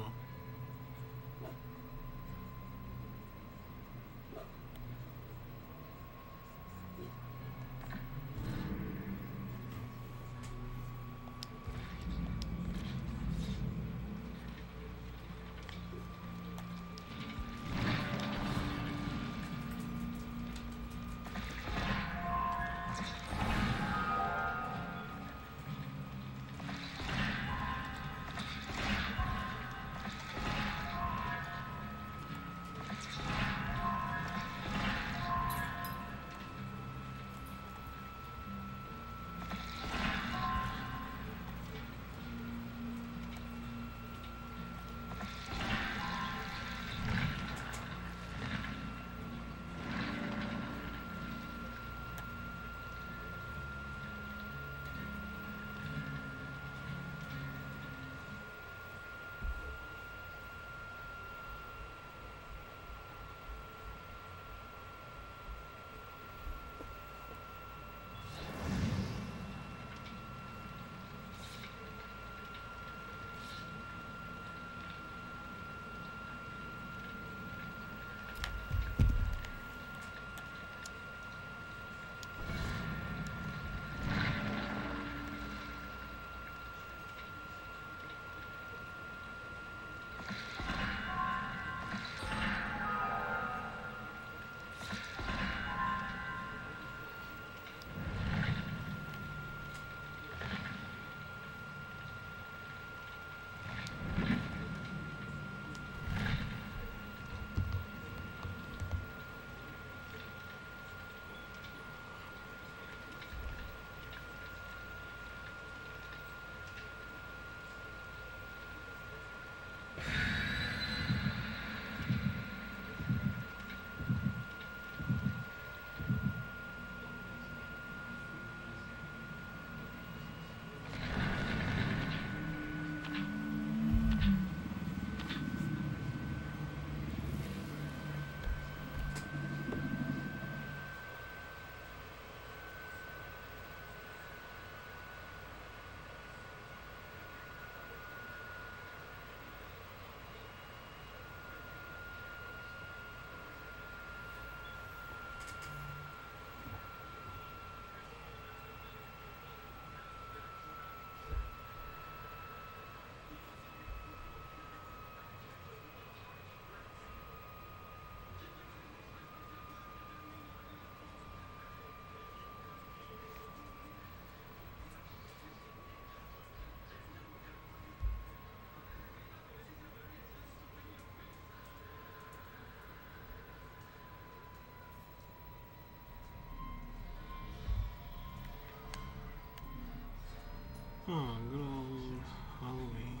Oh, good old Halloween.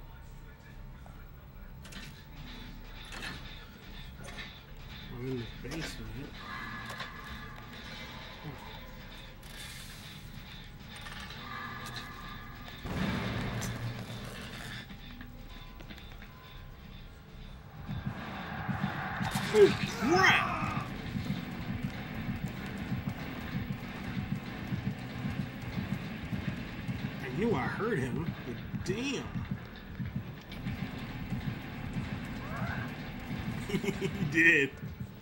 I'm in the basement. Oh, crap! I knew I heard him, but damn. He did.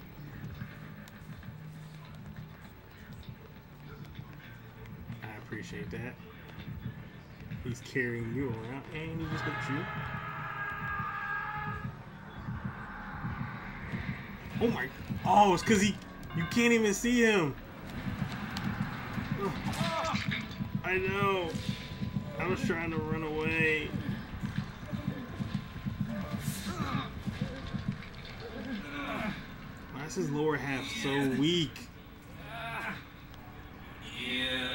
I appreciate that. He's carrying you around, and he just looked you. Oh my! Oh, it's because he, you can't even see him. Oh, I know. I was trying to run away. Why is his lower half so weak? Yeah.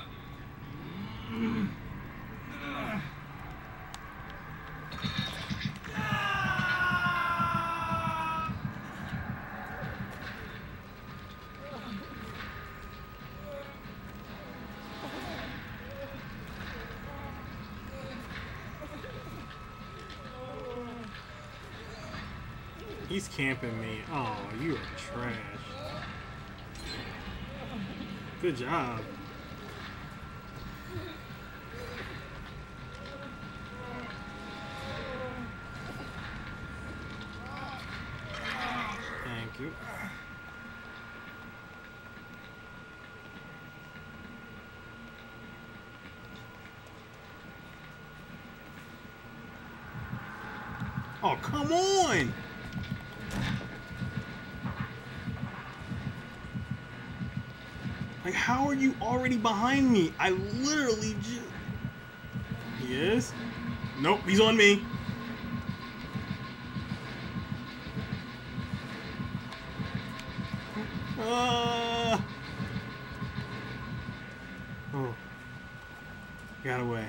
He's camping me. Oh, you are trash. Good job. Thank you. Oh, come on! Like, how are you already behind me? I literally just... He is? Nope, he's on me. Uh... Oh. Got away.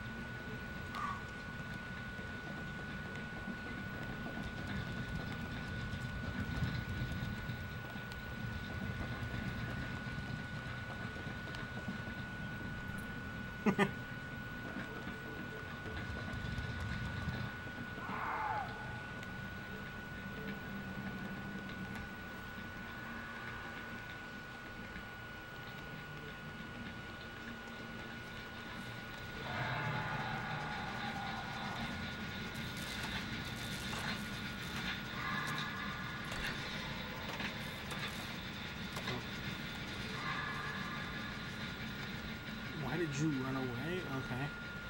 Why did you run away? Okay.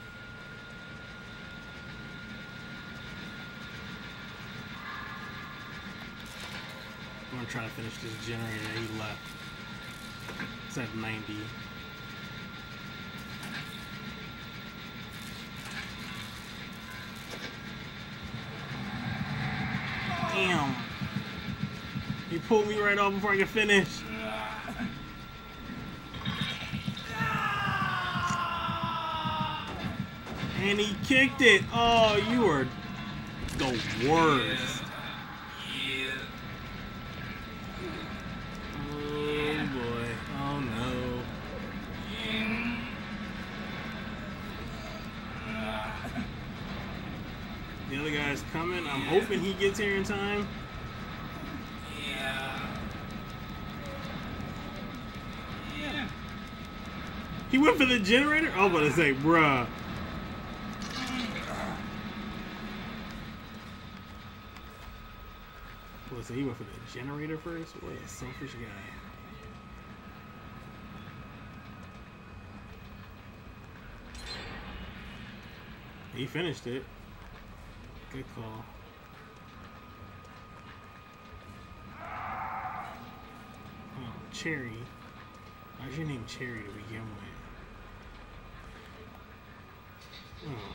I'm gonna try to finish this generator. He left. It's at ninety. Damn. He pulled me right off before I could finish. And he kicked it. Oh, you are the worst. Yeah. Oh boy. Oh no. The other guy's coming. I'm hoping he gets here in time. Yeah. Yeah. He went for the generator? I was about to say, bruh. So he went for the generator first? What a selfish guy. He finished it. Good call. Oh, Cherry. Why's your name Cherry to begin with? Oh.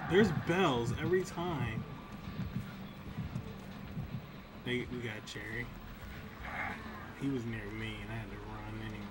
There's bells every time. They, we got Cherry. He was near me and I had to run anyway.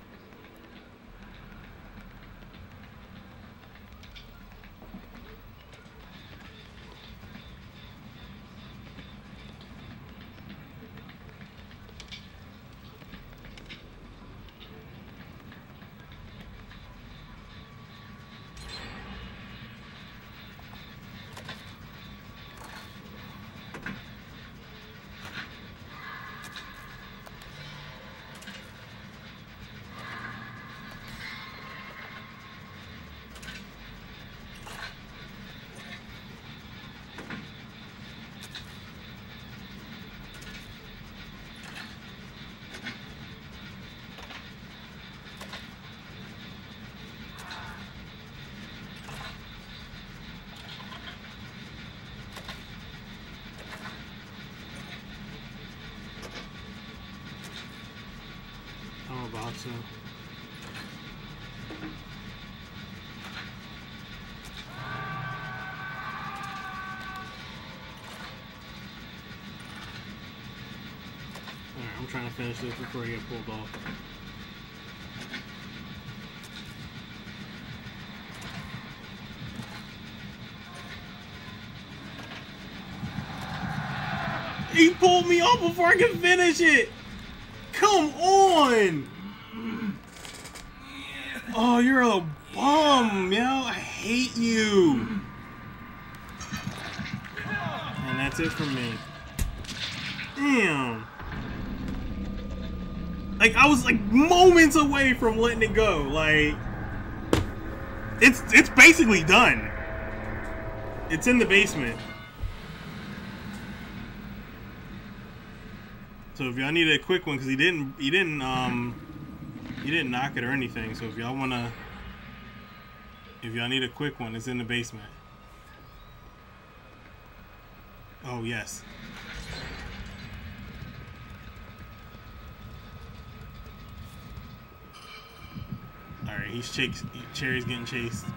I'm about to. Alright, I'm trying to finish this before I get pulled off. He pulled me off before I could finish it! Come on! Oh, you're a bum, yo. I hate you. And that's it for me. Damn. Like, I was like moments away from letting it go. Like, it's it's basically done. It's in the basement. So if y'all need a quick one, because he didn't, he didn't, um, he didn't knock it or anything. So if y'all wanna, if y'all need a quick one, it's in the basement. Oh yes. All right, he's chased. Cherry's getting chased.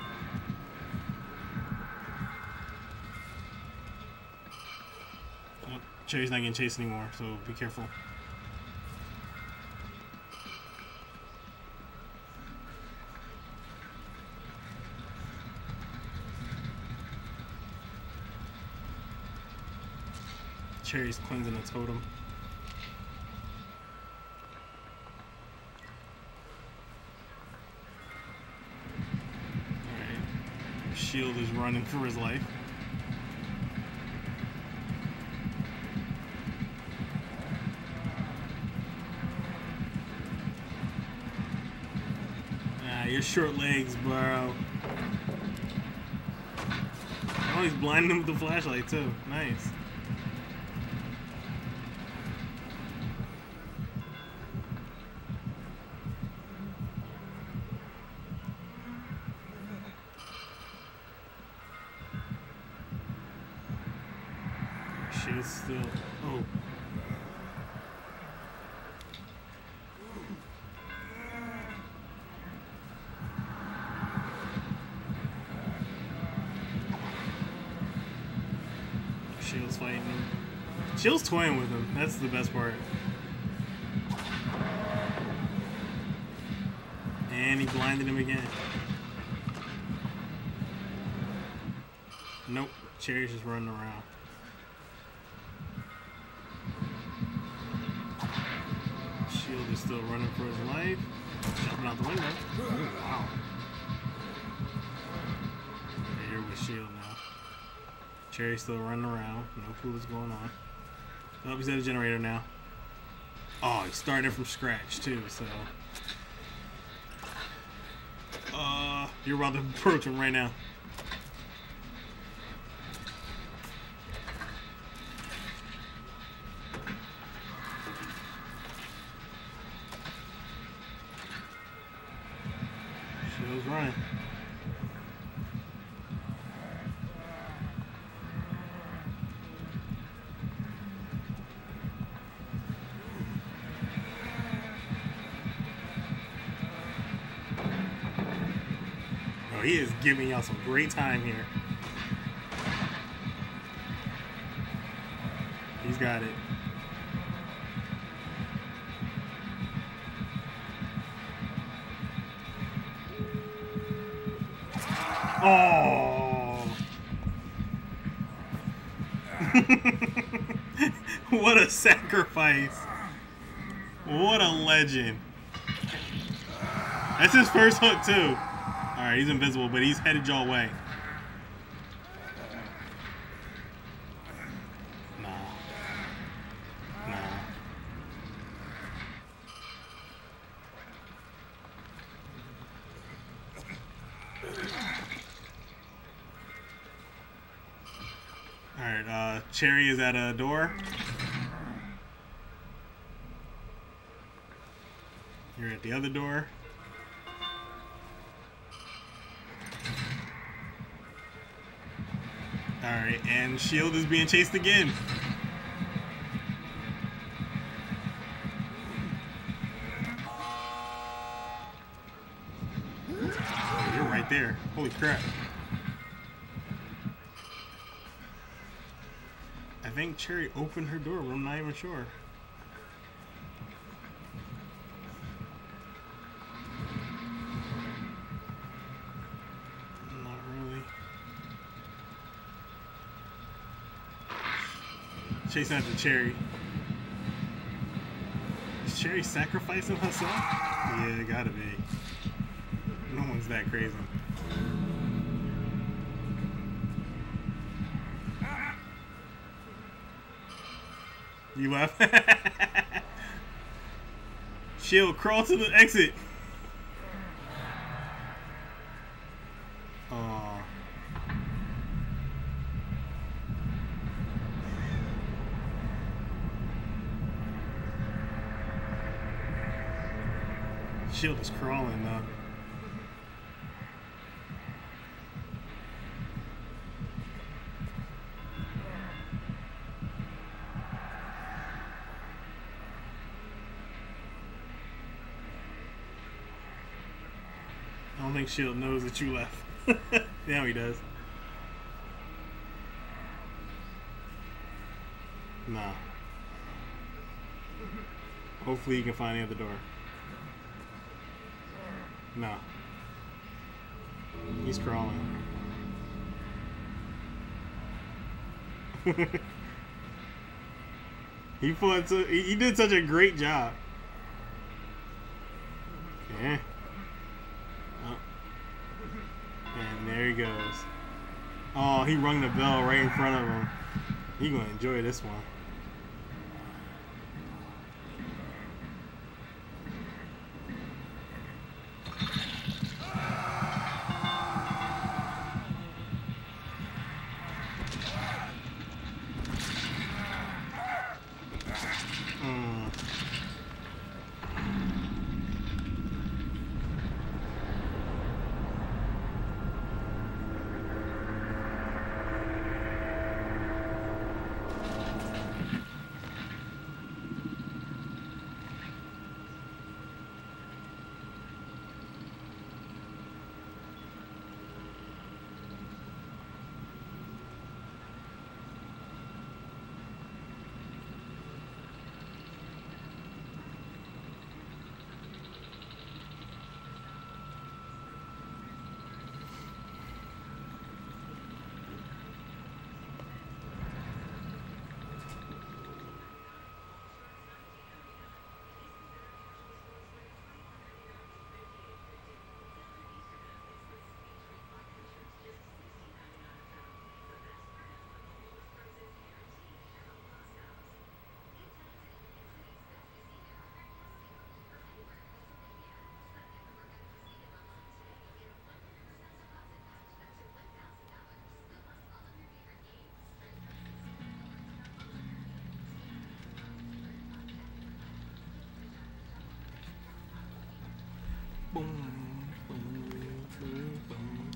Cherry's not getting chased anymore, so be careful. Cherry's cleansing a totem. Alright. Shield is running for his life. Your short legs, bro. Oh, he's blinding him with the flashlight too. Nice. She's still. Oh. Shield's fighting him. Shield's toying with him. That's the best part. And he blinded him again. Nope. Cherry's just running around. Shield is still running for his life. Jumping out the window. Oh, wow. Okay, here with Shield now. Cherry's still running around. No clue what's going on. Oh, he's at a generator now. Oh, he's starting from scratch too, so. Uh, you're about to approach him right now. Shield's running. He is giving y'all some great time here. almost got it. Oh! What a sacrifice! What a legend! That's his first hook too. All right, he's invisible, but he's headed your way. Nah. Nah. All right, uh, Cherry is at a door. You're at the other door. Alright, and Shield is being chased again. Oh, you're right there. Holy crap. I think Cherry opened her door, but I'm not even sure. Chasing after Cherry. Is Cherry sacrificing herself? Yeah, gotta be. No one's that crazy. You left? Shield, crawl to the exit. Oh. Shield is crawling though. I don't think Shield knows that you left. Now he does. Nah. Hopefully you can find the other door. No. He's crawling. he fought so, he, he did such a great job. Yeah. Oh. And there he goes. Oh, he rung the bell right in front of him. He gonna enjoy this one. Boom, boom, boom, boom.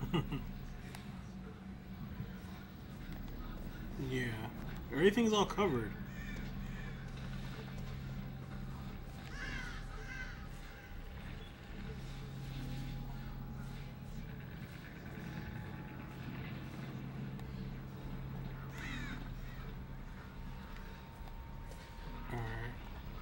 Yeah. Everything's all covered. Alright.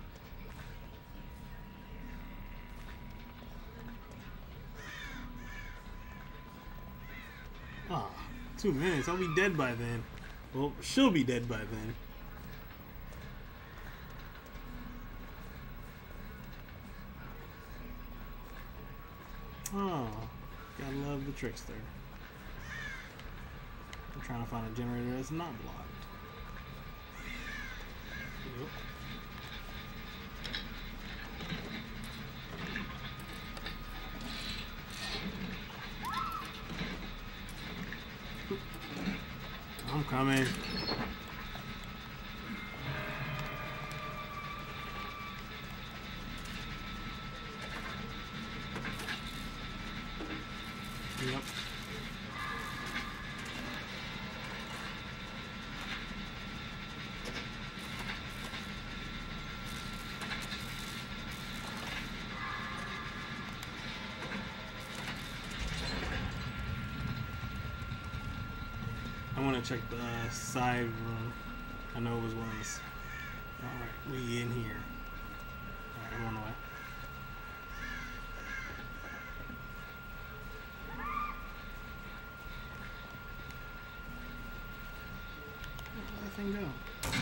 Ah, two minutes. I'll be dead by then. Well, she'll be dead by then. Oh, gotta love the trickster. I'm trying to find a generator that's not blocked. Yep. I'm coming. Yep. I want to check the uh, side room. I know it was one of those. Alright, we in here. Alright, I'm on the way. Where'd that thing go?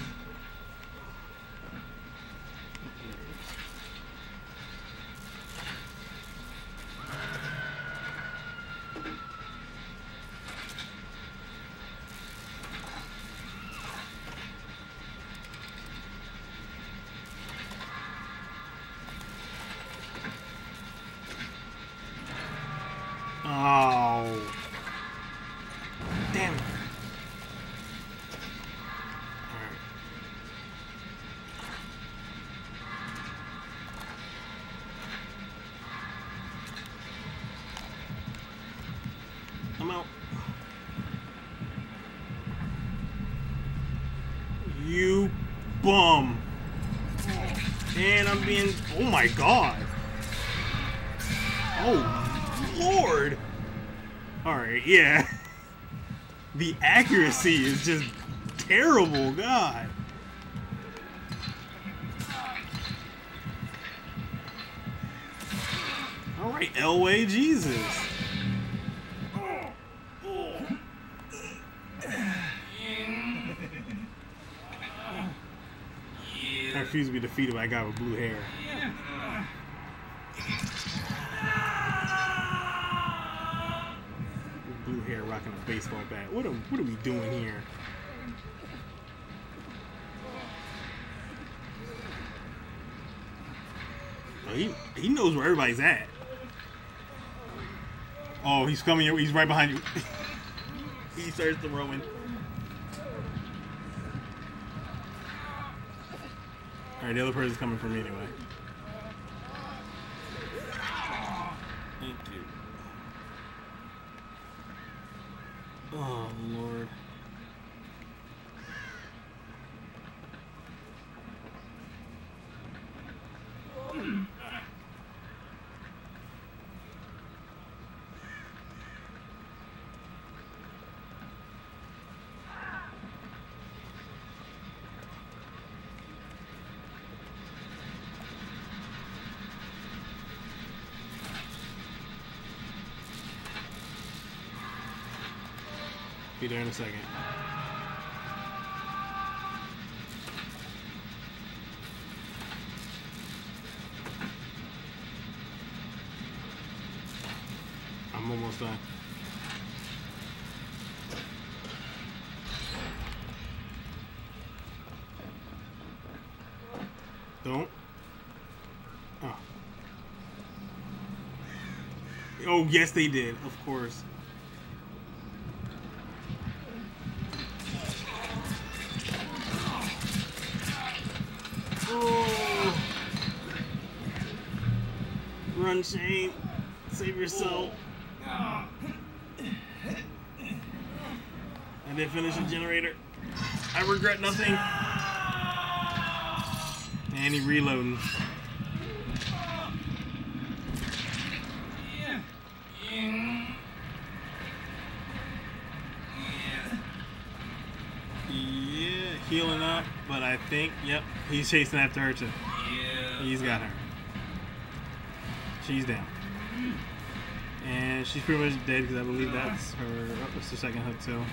Oh, damn it. Alright. I'm out. You bum. And I'm being, oh my god. Oh, Lord! Alright, yeah. The accuracy is just terrible, God. Alright, Elway, Jesus. I refuse to be defeated by a guy with blue hair. Blue hair rocking a baseball bat. What are, what are we doing here? Oh, he, he knows where everybody's at. Oh, he's coming. He's right behind you. He starts throwing. Alright, the other person's coming for me anyway. Thank you. Oh, Lord. Be there in a second. I'm almost done. Don't. Oh. Oh, yes, they did. Of course. Oh. Run, Shane. Save yourself. did finish the generator. I regret nothing. And he reloading. Yeah. Yeah. Yeah, healing up, but I think, yep, he's chasing after her too. Yeah. He's got her. She's down. And she's pretty much dead because I believe that's her. Oh, that's her second hook too.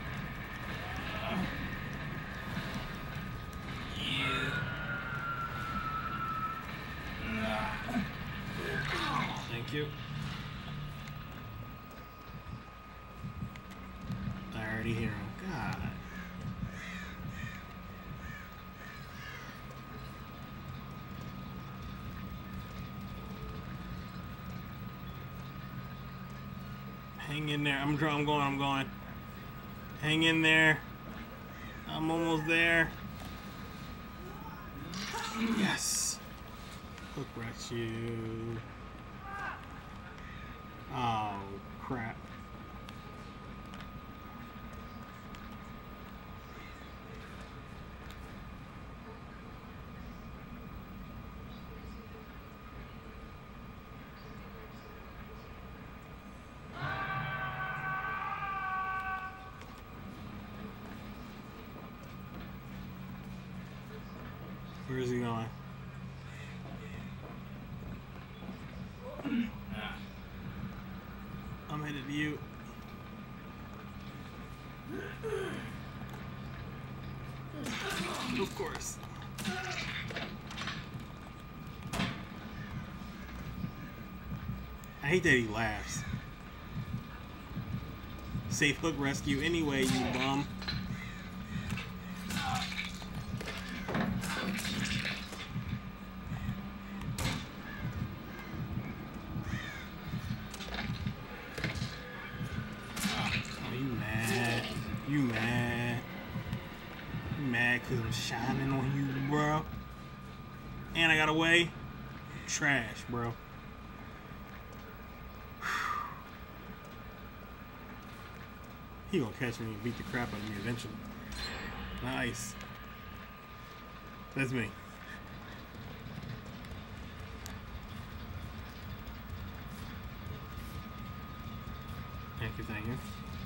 Thank you. I already hear him. God. Hang in there. I'm, I'm going. I'm going. Hang in there. I'm almost there. Yes. Hook rescue. Oh, crap. Where is he going? I'm headed to you. Of course. I hate that he laughs. Safe hook rescue anyway, you bum. You mad? You mad because I'm shining on you, bro? And I got away? Trash, bro. He gonna catch me and beat the crap out of me eventually. Nice. That's me. Thank you, thank you.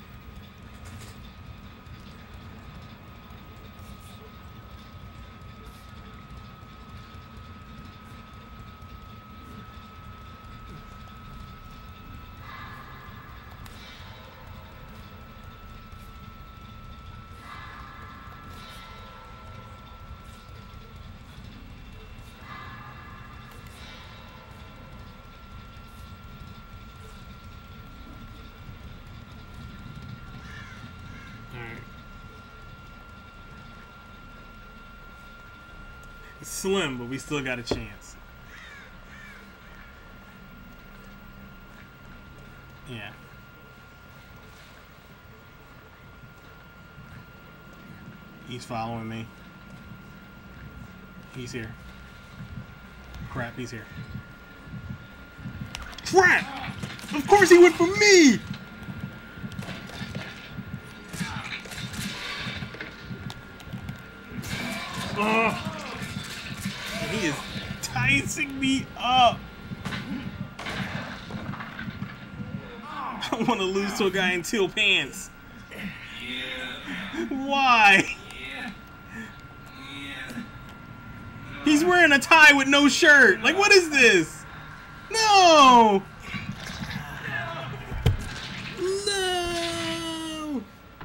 It's slim, but we still got a chance. Yeah. He's following me. He's here. Crap, he's here. Crap! Of course he went for me! Ugh. He is ticing me up. I don't want to lose to a guy in teal pants. Yeah. Why? Yeah. Yeah. He's wearing a tie with no shirt. Like, what is this? No! No!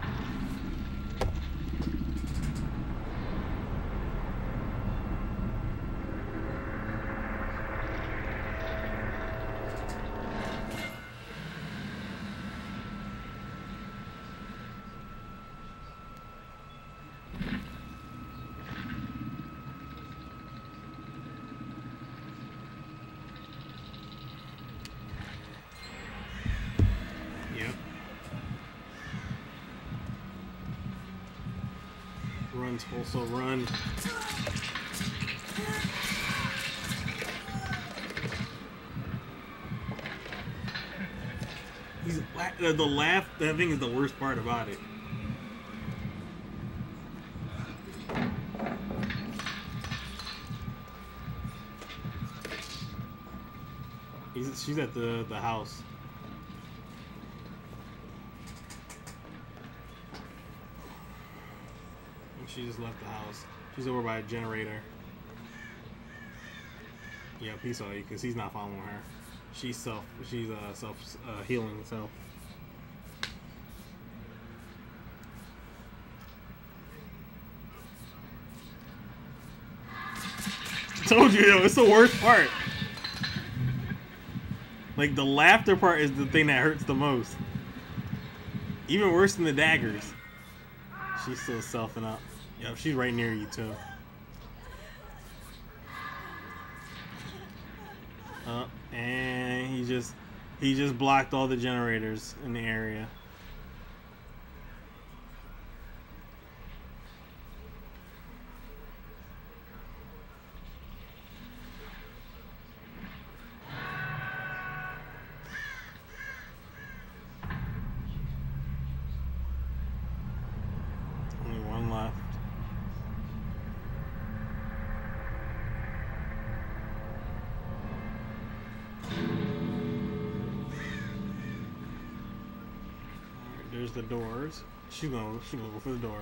Run, Tulsa, run. He's la the, the laugh. That thing is the worst part about it. He's, she's at the, the house. And she just left the house. She's over by a generator. Yep, he saw you because he's not following her. She's self. She's uh, self uh, healing self. Told you, yo, it's the worst part. Like, the laughter part is the thing that hurts the most. Even worse than the daggers. She's still selfing up. Yep, she's right near you too. Uh, and he just he just blocked all the generators in the area. Only one left. There's the doors. She's gonna, she's gonna go for the door.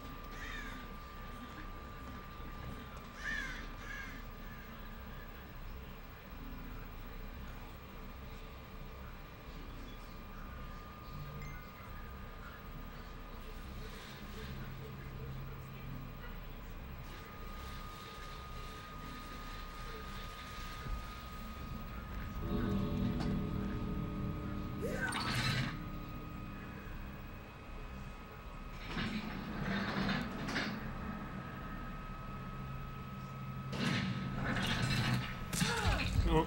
Oh.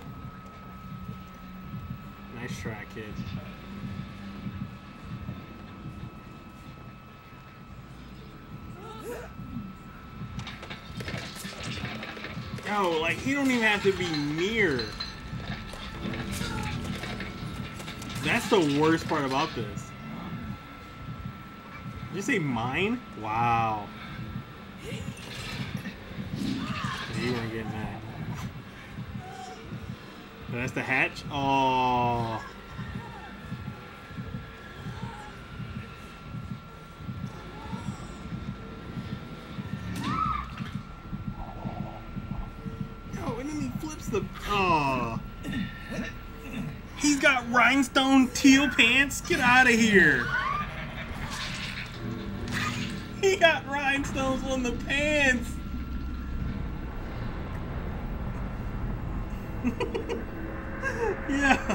Nice try, kid. Yo, like, he don't even have to be near. That's the worst part about this. Did you say mine? Wow. You weren't getting that. That's the hatch? Oh. Yo, and then he flips the... Oh. He's got rhinestone teal pants? Get out of here. He got rhinestones on the pants. Yeah.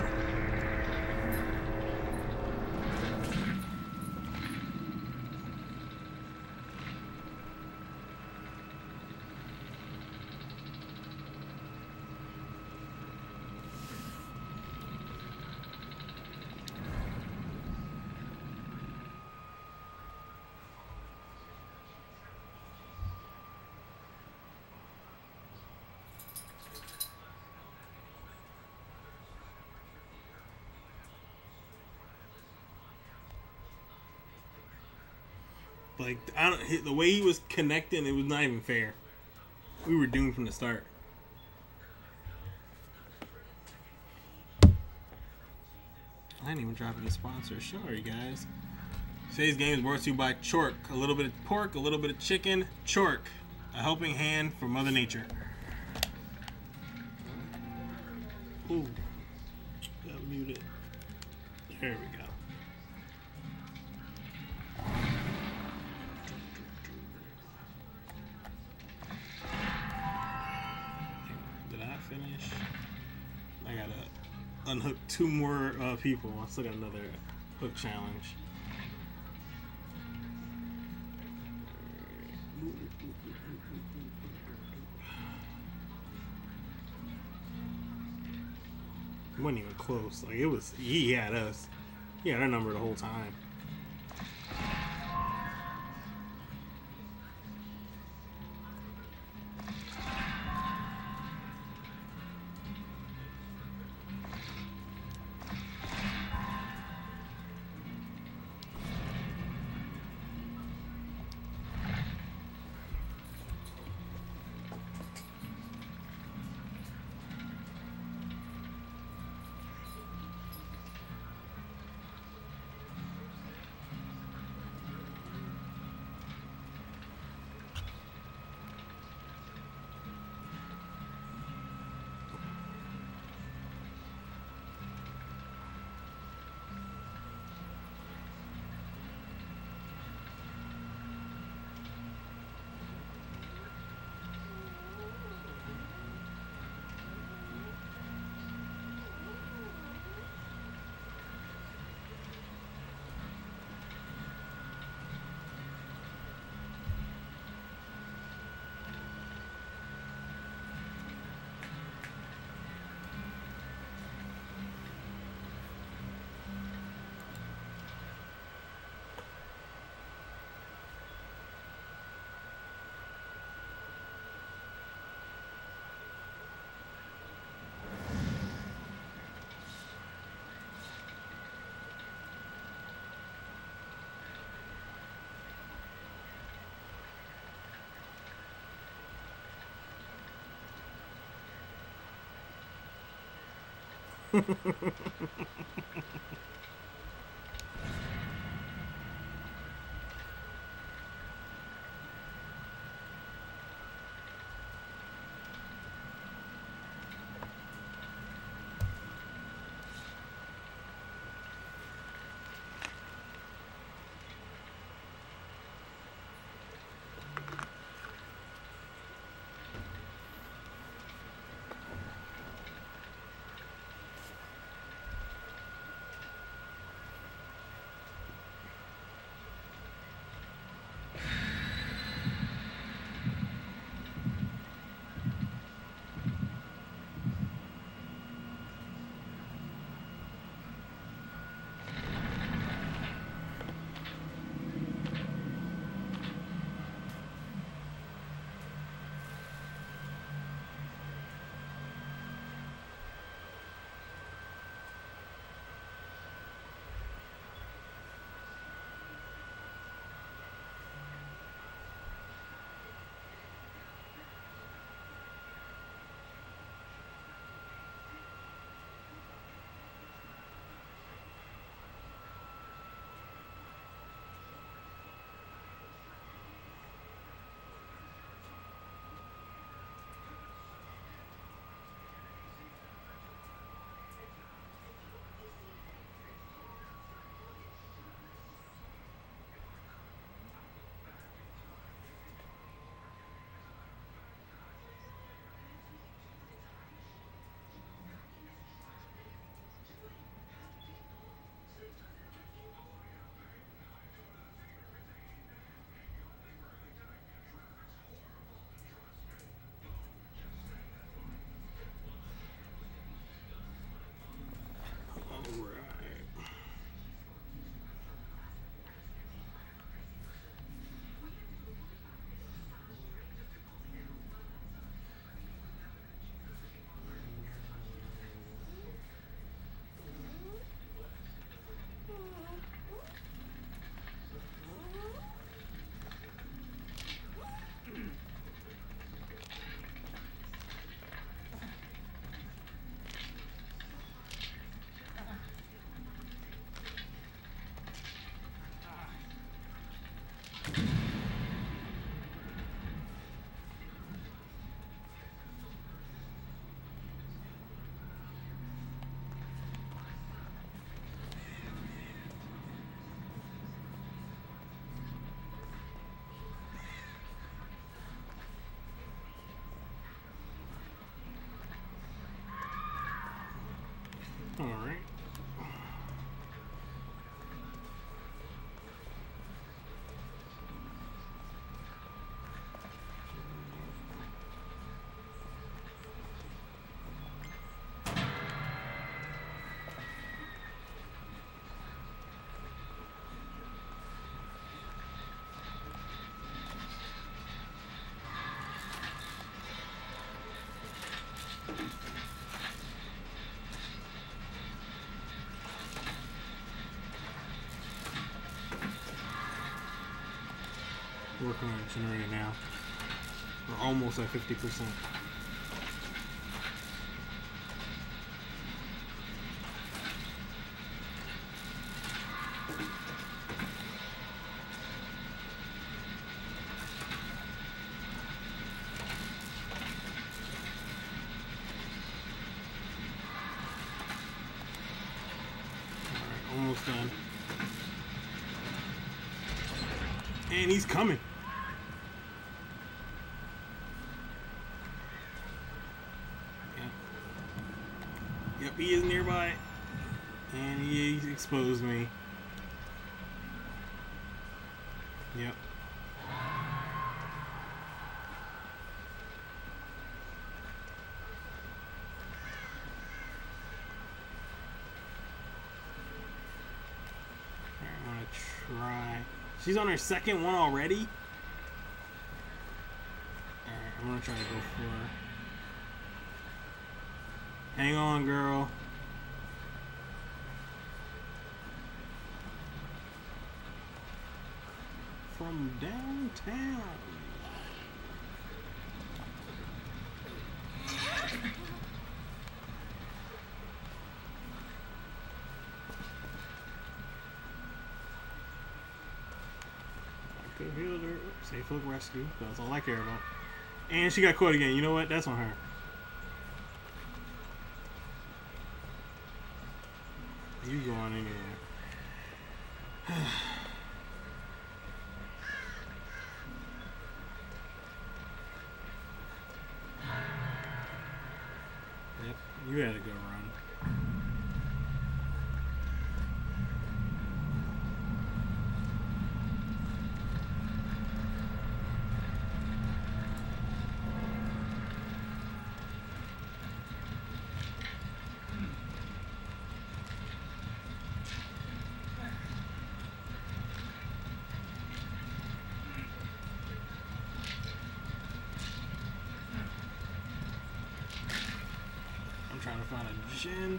Like, I don't, the way he was connecting, it was not even fair. We were doomed from the start. I didn't even drop any sponsors. Sorry, guys. Today's game is brought to you by Chork. A little bit of pork, a little bit of chicken. Chork, a helping hand for Mother Nature. Ooh, got muted. There we go. Finish. I gotta unhook two more uh, people. I still got another hook challenge. It wasn't even close. Like, it was, he had us. He had our number the whole time. All right. Working on a generator now. We're almost at fifty percent. Alright, almost done. And he's coming. Yep, he is nearby, and he exposed me. Yep. Alright, I'm gonna try. She's on her second one already? Alright, I'm gonna try to go for her. Hang on, girl. From downtown. Safe Look Rescue. That's all I care about. And she got caught again. You know what? That's on her. You going anywhere. Yep, you had a good run. Trying to find a gen.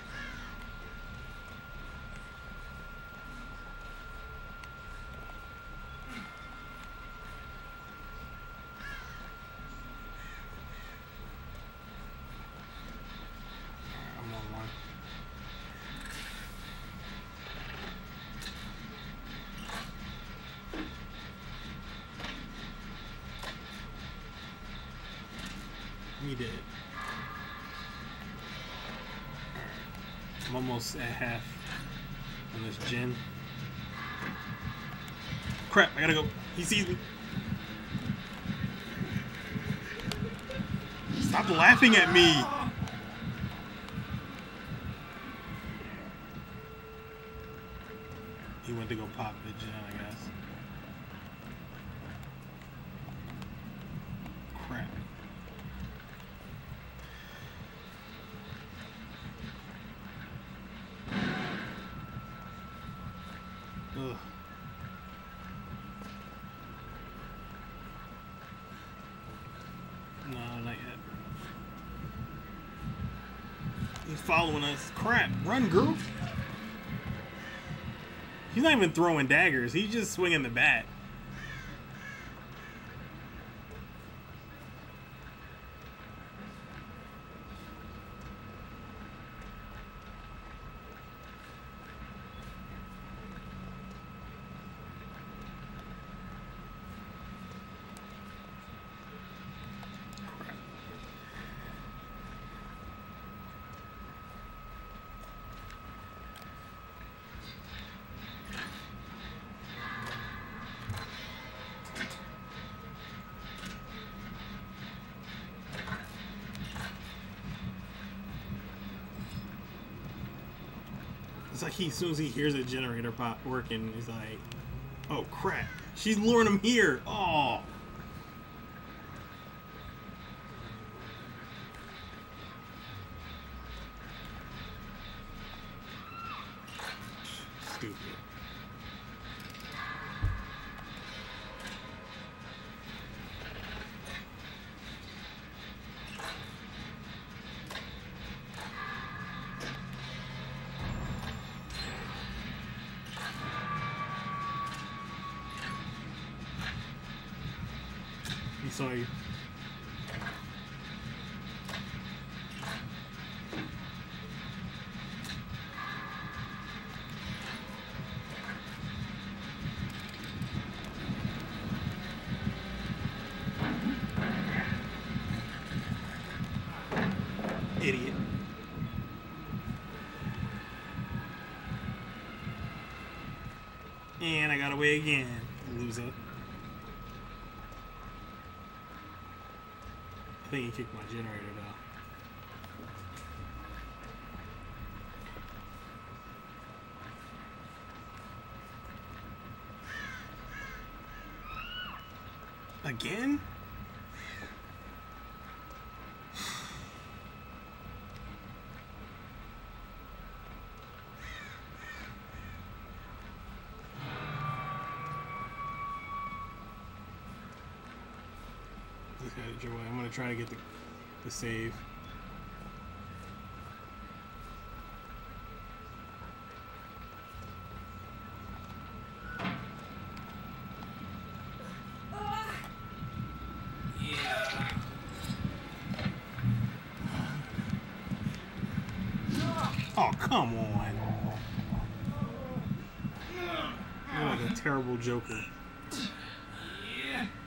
I'm on one. We did. I'm almost at half on this gen. Crap, I gotta go. He sees me. Stop laughing at me. He went to go pop the gen, I guess. Crap. Ugh. No, not yet. He's following us. Crap. Run, girl. He's not even throwing daggers. He's just swinging the bat. It's like he, as soon as he hears a generator pop working, he's like, oh crap, she's luring him here. Oh. Stupid. He saw you. Idiot. And I got away again, loser. I think he kicked my generator though. Again? I'm gonna try to get the, the save. Yeah. Oh, come on. You're like a terrible Joker. Yeah.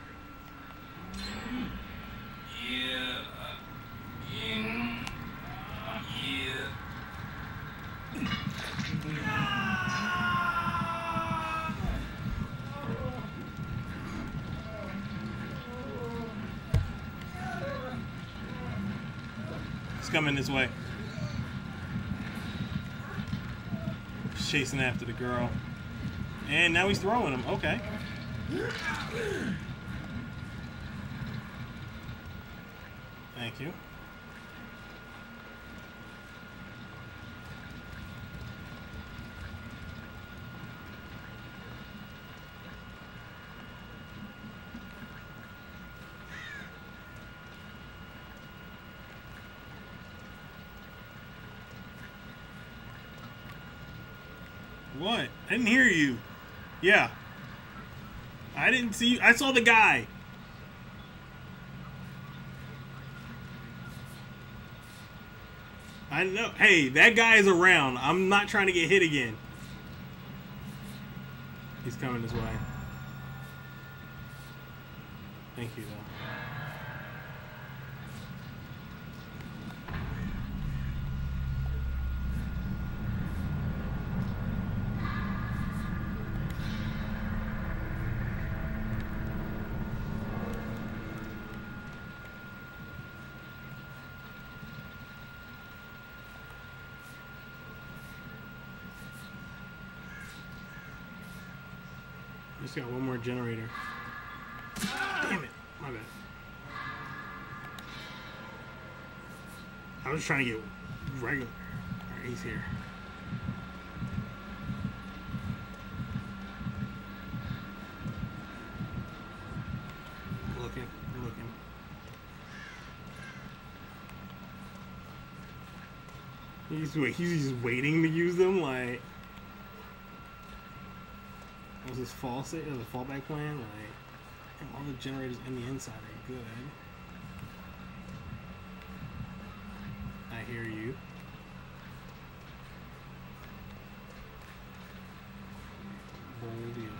He's coming this way. He's chasing after the girl. And now he's throwing him. Okay. Thank you. What? I didn't hear you. Yeah. I didn't see you. I saw the guy. I know. Hey, that guy is around. I'm not trying to get hit again. He's coming this way. Thank you, though. Just got one more generator. Damn it. My bad. I was trying to get regular. Alright, he's here. Looking, looking. He's, wait, he's just waiting to use them, like... Was this fall state or the fallback plan? Like, and all the generators in the inside are good. I hear you. Bold, yeah.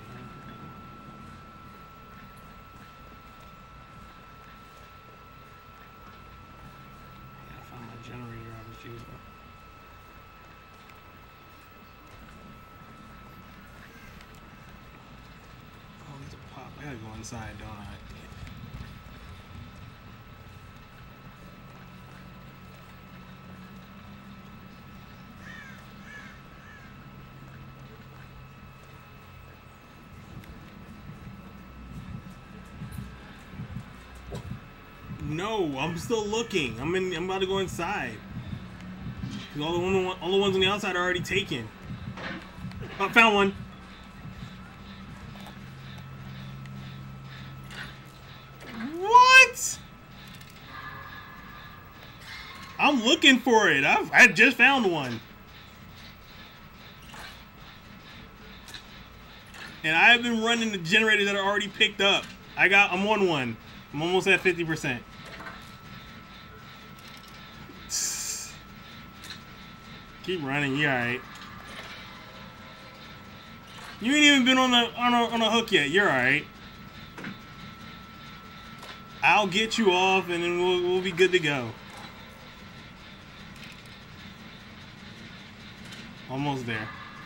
Yeah, I found my generator I was using. I gotta go inside, don't I? No, I'm still looking. I'm in. I'm about to go inside. Cause all the one, all the ones on the outside are already taken. Oh, found one. I'm looking for it. I've, I just found one. And I have been running the generators that are already picked up. I got, I'm on one. I'm almost at fifty percent. Keep running, you alright. You ain't even been on the on a, on a hook yet. You're alright. I'll get you off and then we'll, we'll be good to go. Almost there.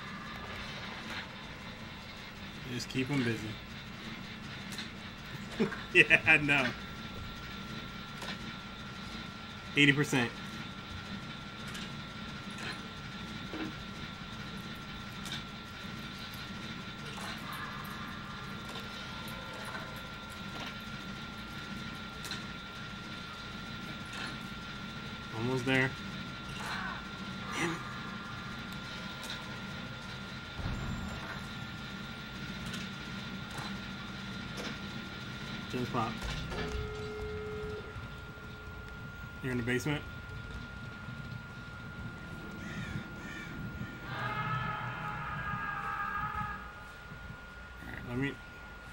Just keep them busy. Yeah, I know. eighty percent. Almost there. Damn it. Just pop. You're in the basement? Alright, let me...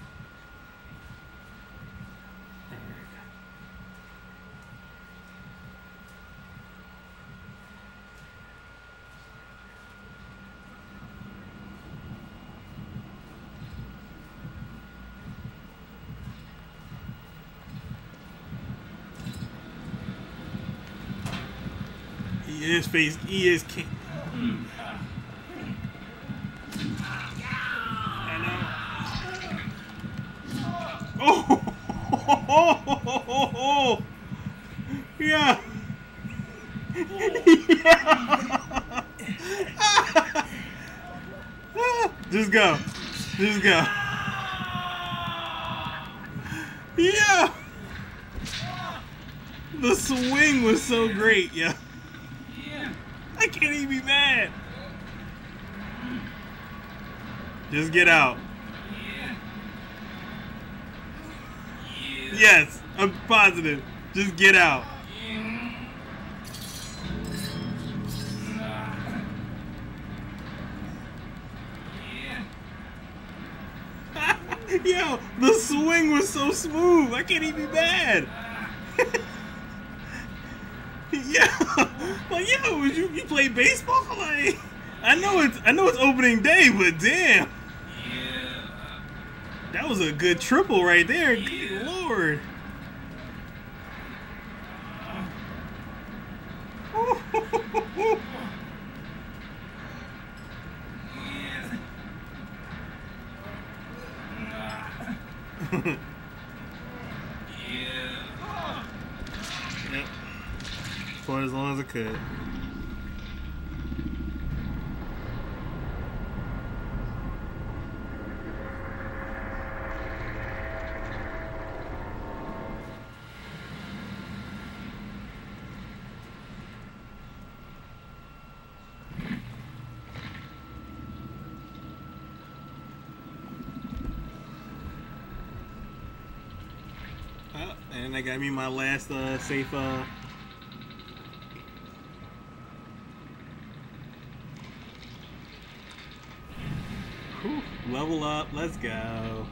He is face. He is king. I know. Oh, yeah. Just go. Just go. Yeah. The swing was so great, yeah. Yeah. I can't even be mad. Just get out. Yeah. Yeah. Yes, I'm positive. Just get out. Yo, the swing was so smooth. I can't even be mad. Yeah, like yo, would you you play baseball? Like, I know it's I know it's opening day, but damn, Yeah. that was a good triple right there. Good lord. Yeah. Yep. For as long as I could. Oh, and that got me my last uh, safe. Uh, whew, level up. Let's go.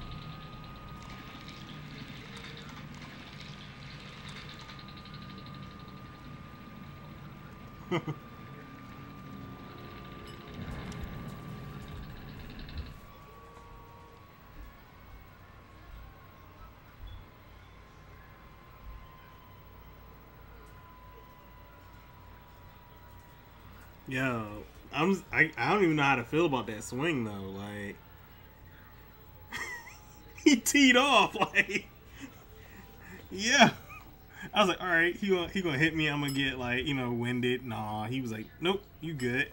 Yo, I'm I, I don't even know how to feel about that swing though. Like he teed off. Like yeah, I was like, all right, he gonna he gonna hit me. I'm gonna get like you know winded. Nah, he was like, nope, you good.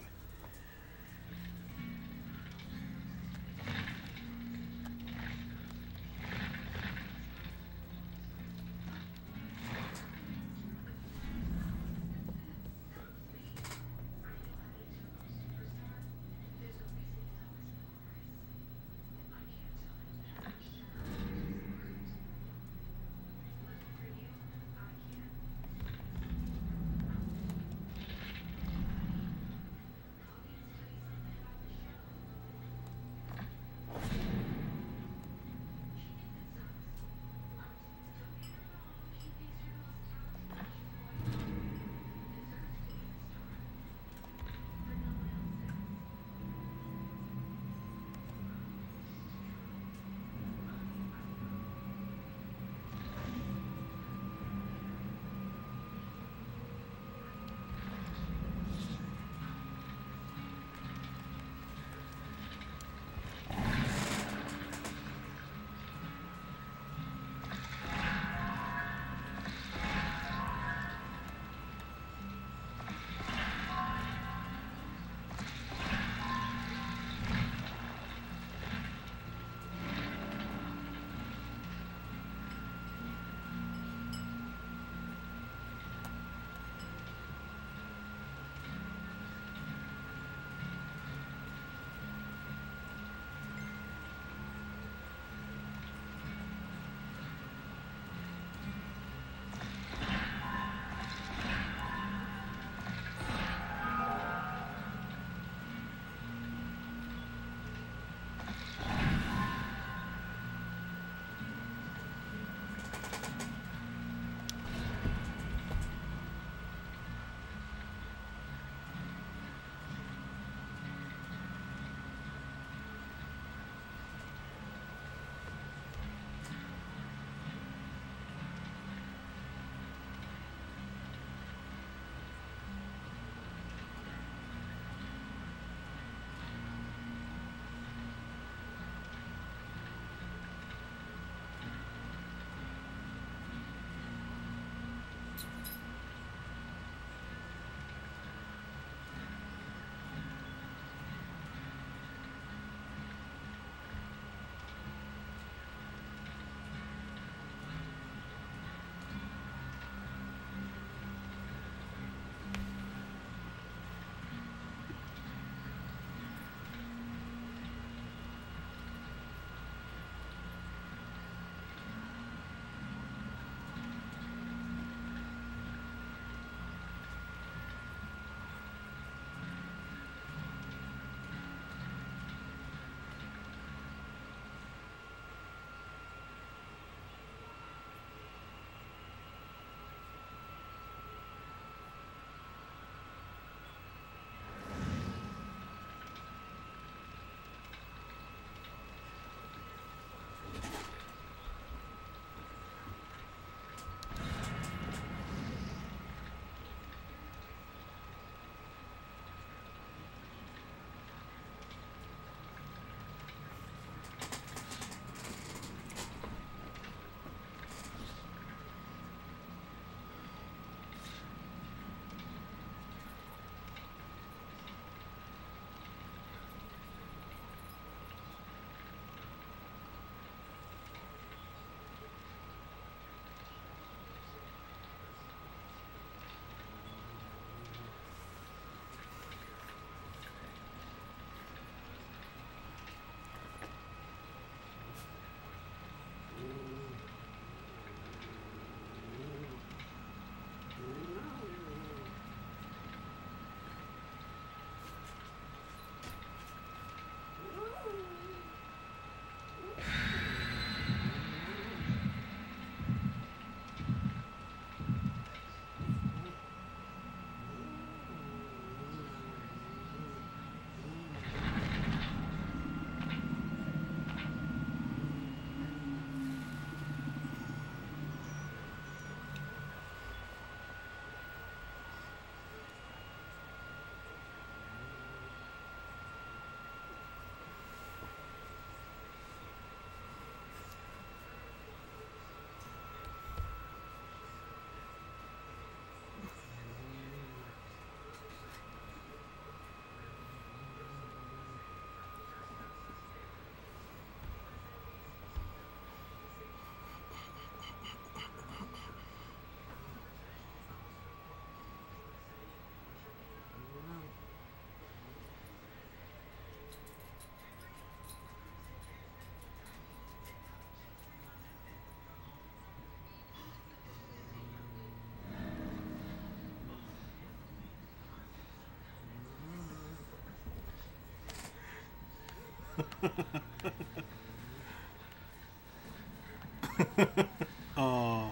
Oh.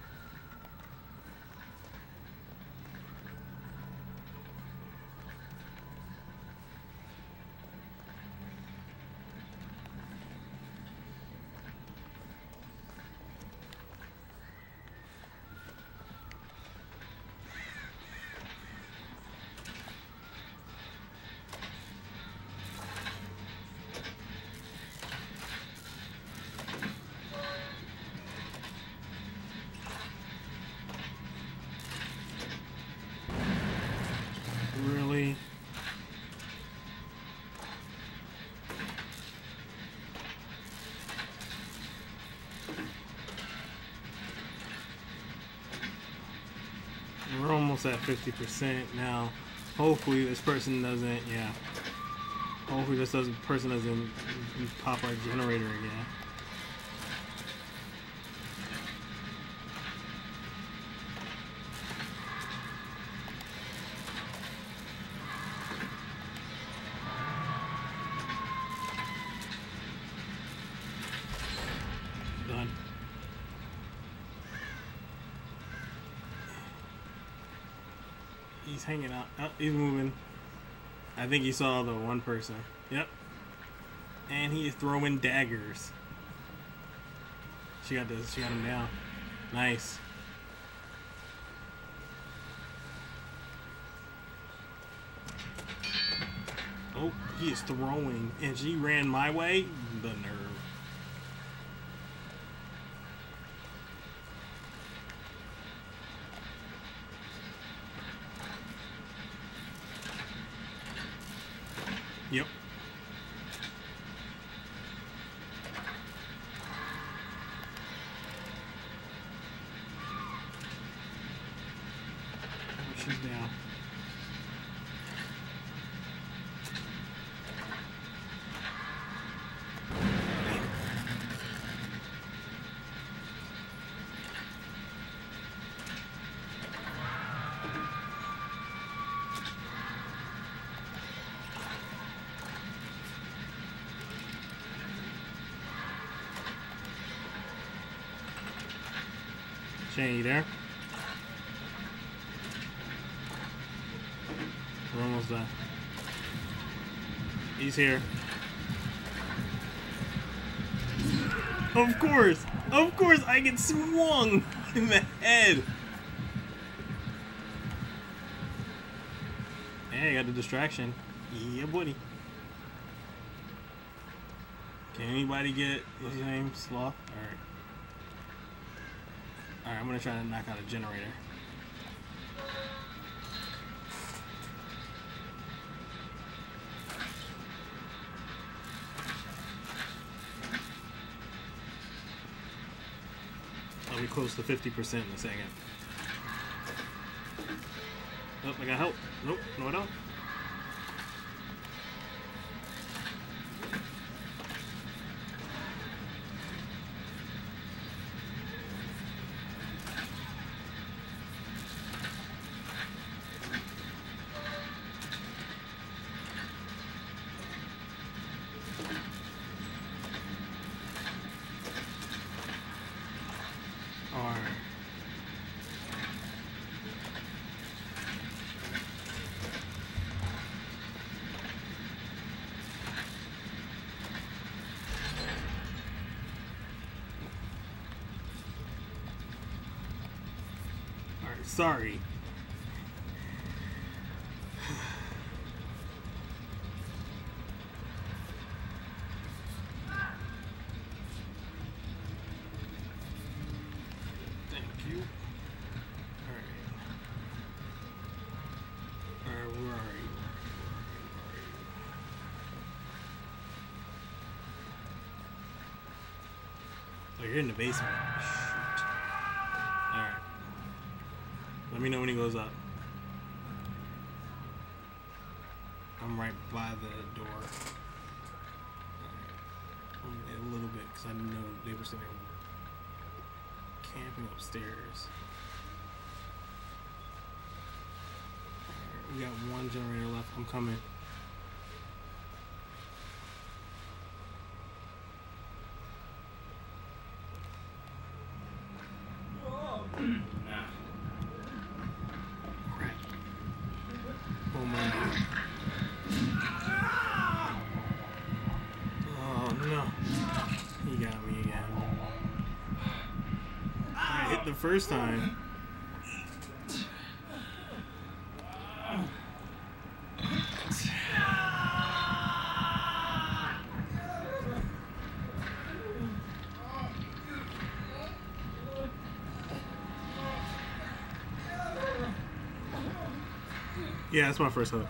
Really? We're almost at fifty percent now. Hopefully this person doesn't, yeah. Hopefully this doesn't, person doesn't pop our generator again. Done. He's hanging out. Oh, he's moving. I think he saw the one person. Yep. And he is throwing daggers. She got this. She got him down. Nice. Oh, he is throwing. And she ran my way. The nerve. Yep. Oh, she's down. Shane, you there? We're almost done. He's here. Of course! Of course I get swung in the head! Hey, I got the distraction. Yeah, buddy. Can anybody get what's his name? Sloth? Alright. Alright, I'm gonna try to knock out a generator. I'll be close to fifty percent in a second. Oh, I got help. Nope, no I don't. Alright. Alright, sorry. Oh, you're in the basement. Shoot. Alright. Let me know when he goes up. I'm right by the door. Alright. Only a little bit, because I didn't know they were sitting there camping upstairs. Alright, we got one generator left. I'm coming. hit the first time. Yeah, that's my first hug.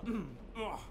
Ugh.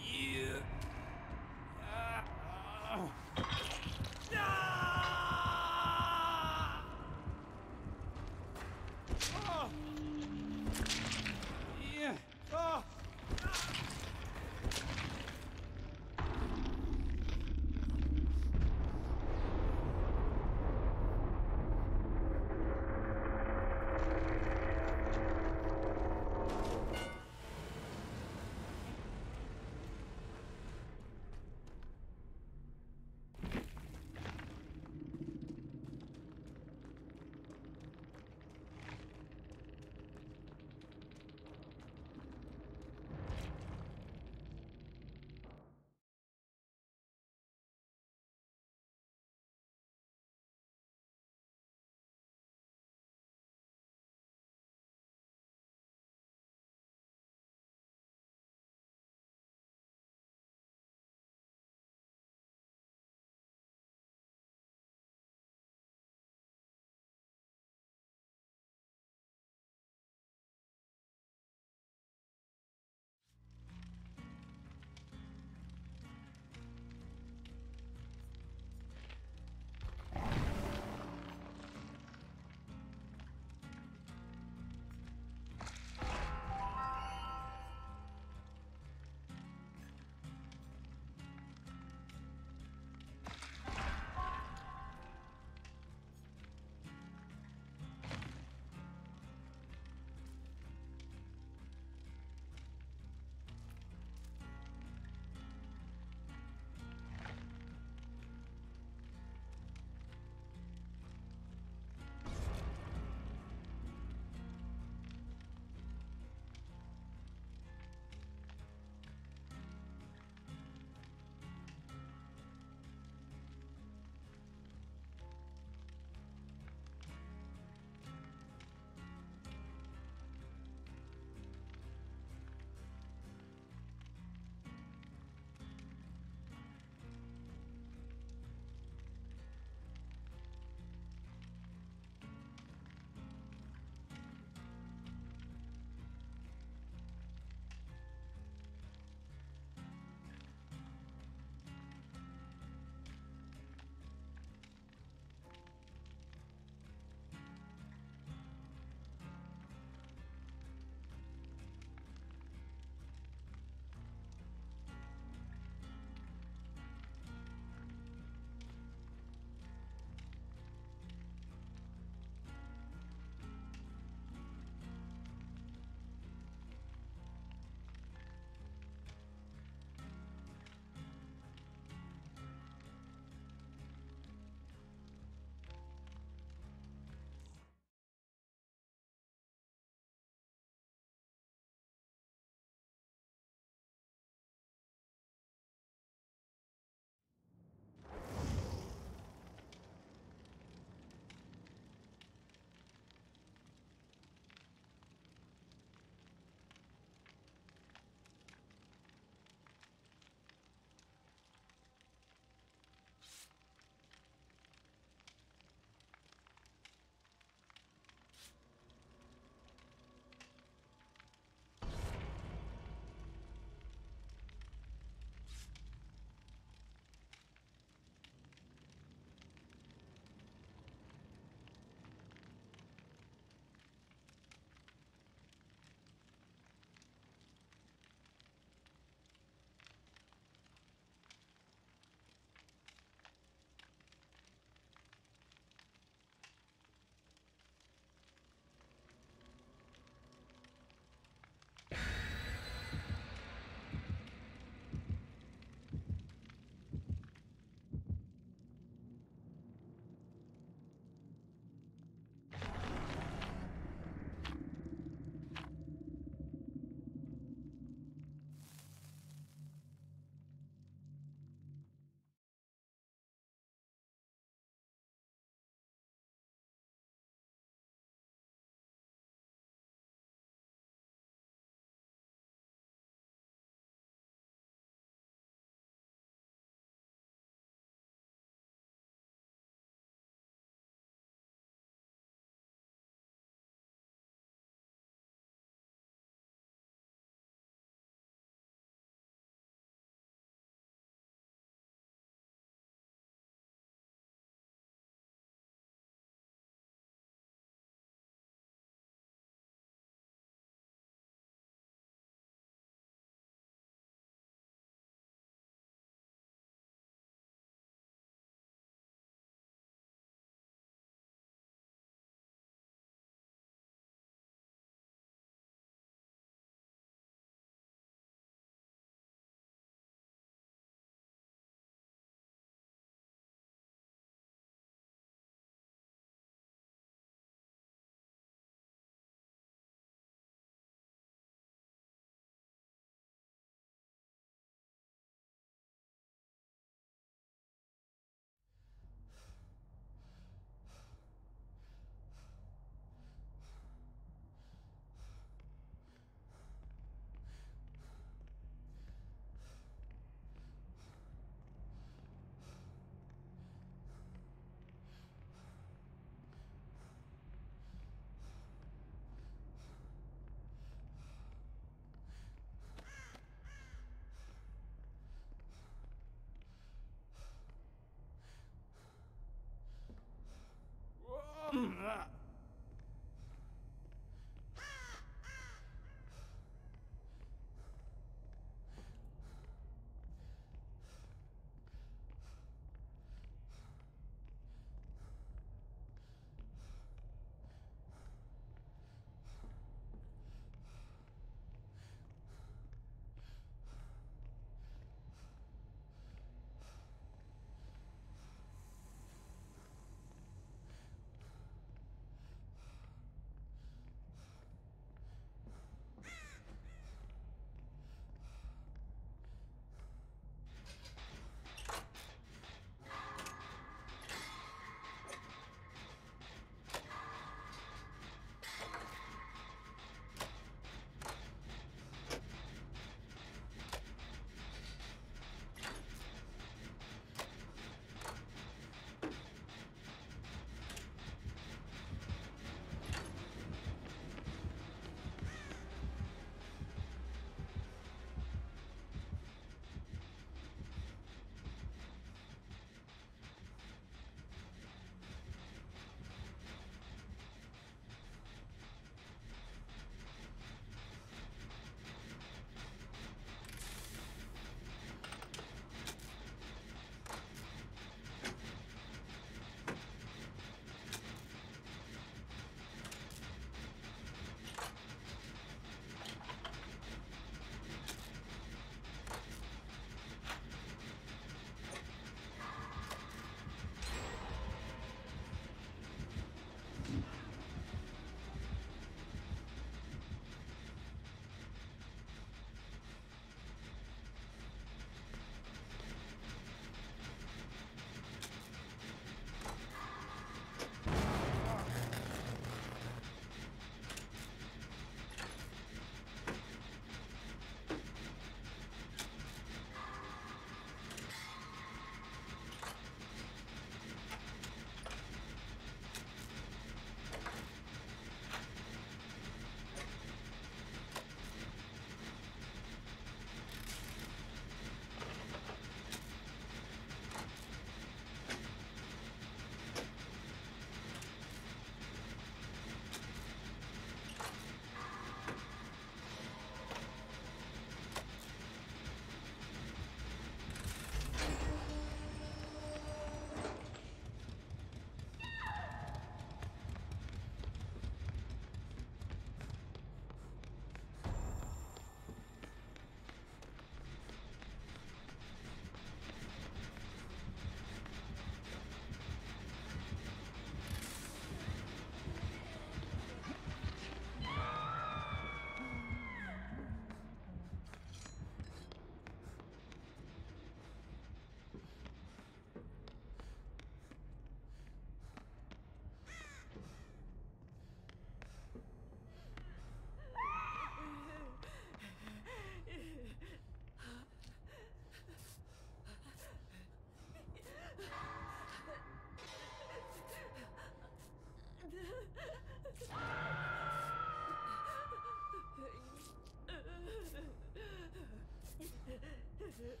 it.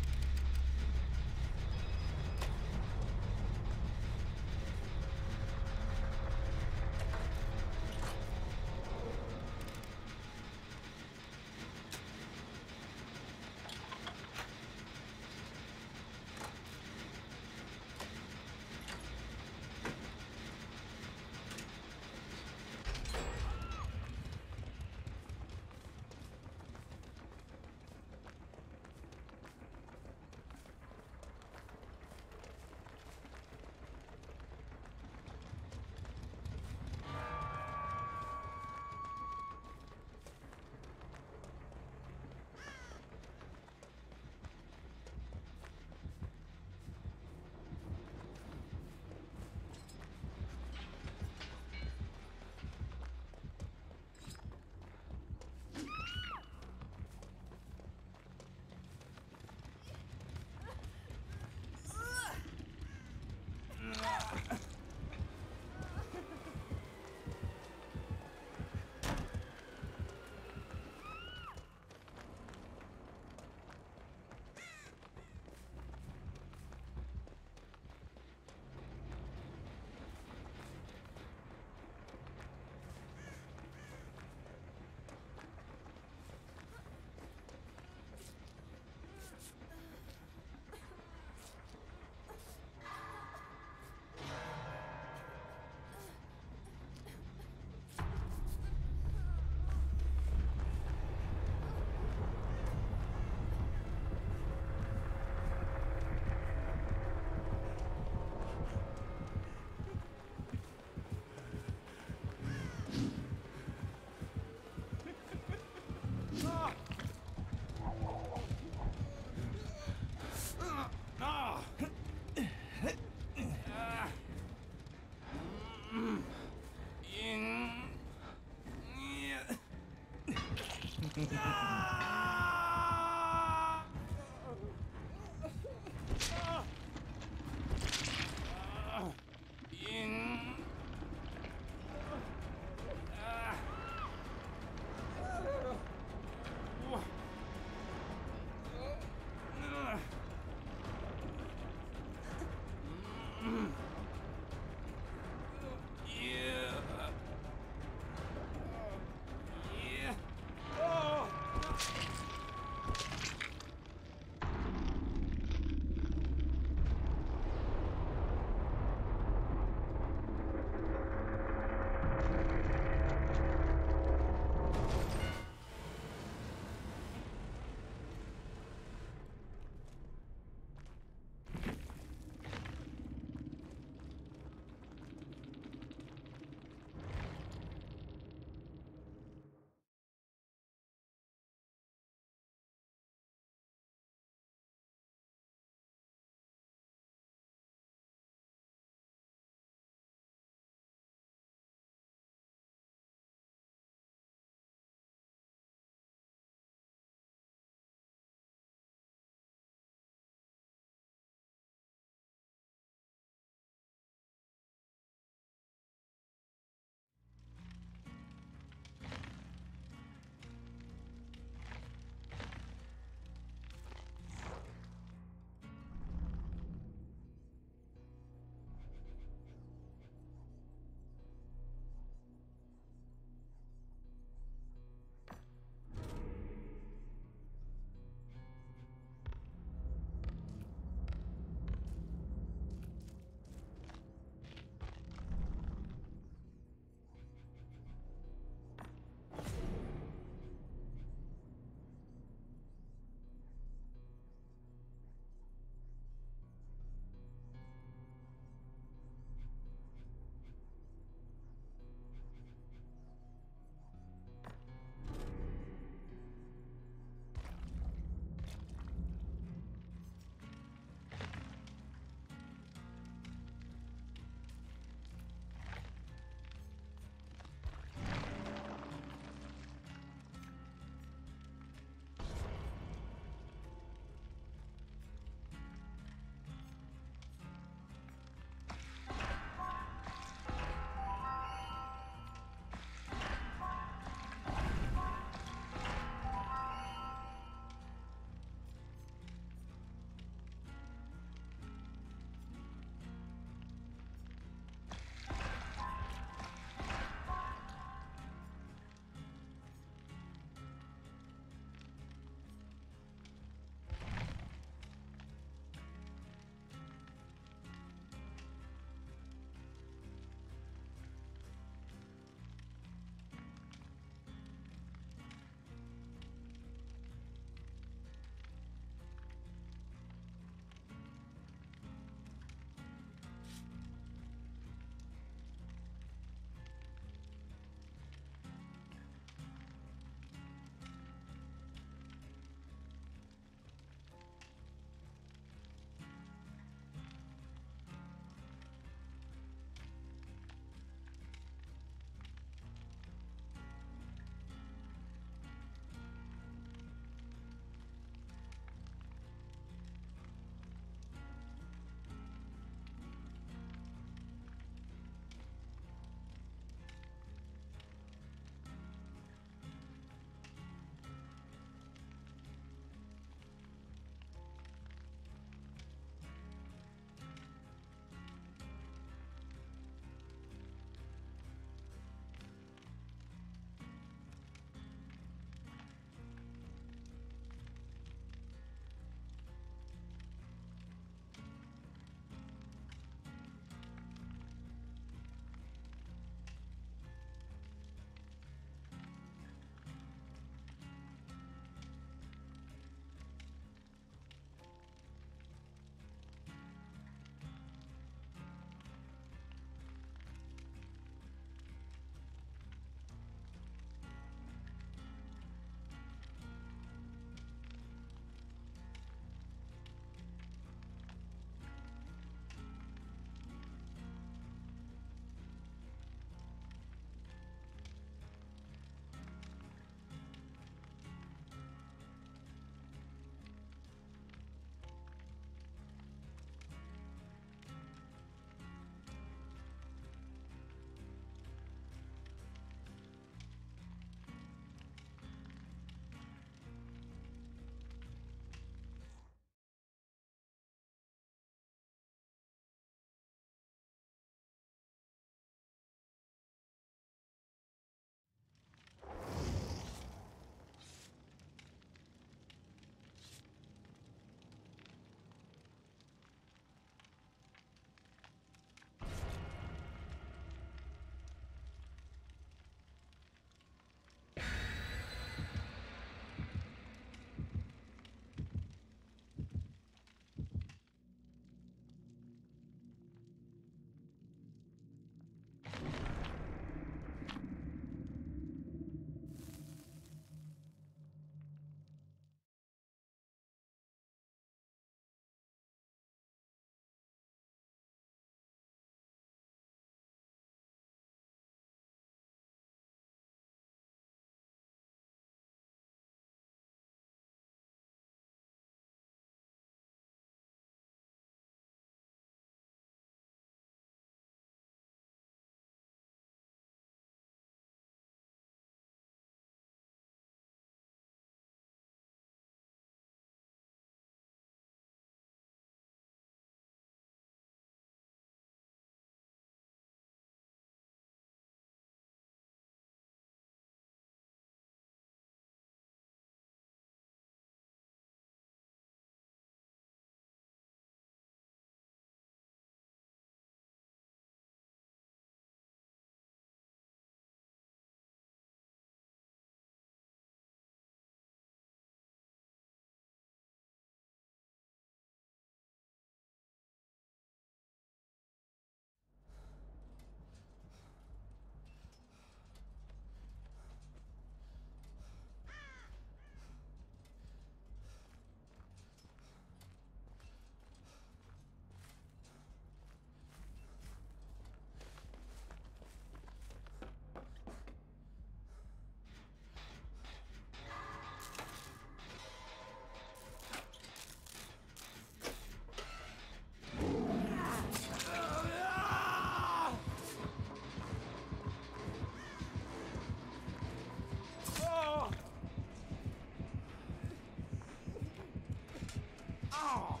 Oh.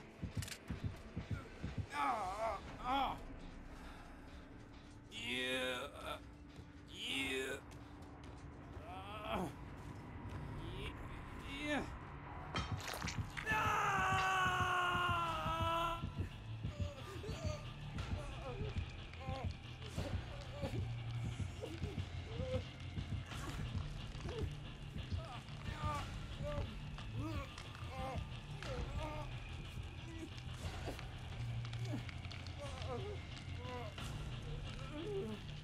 Oh. Oh. Yeah. Yeah. Oh. Yeah. Oh.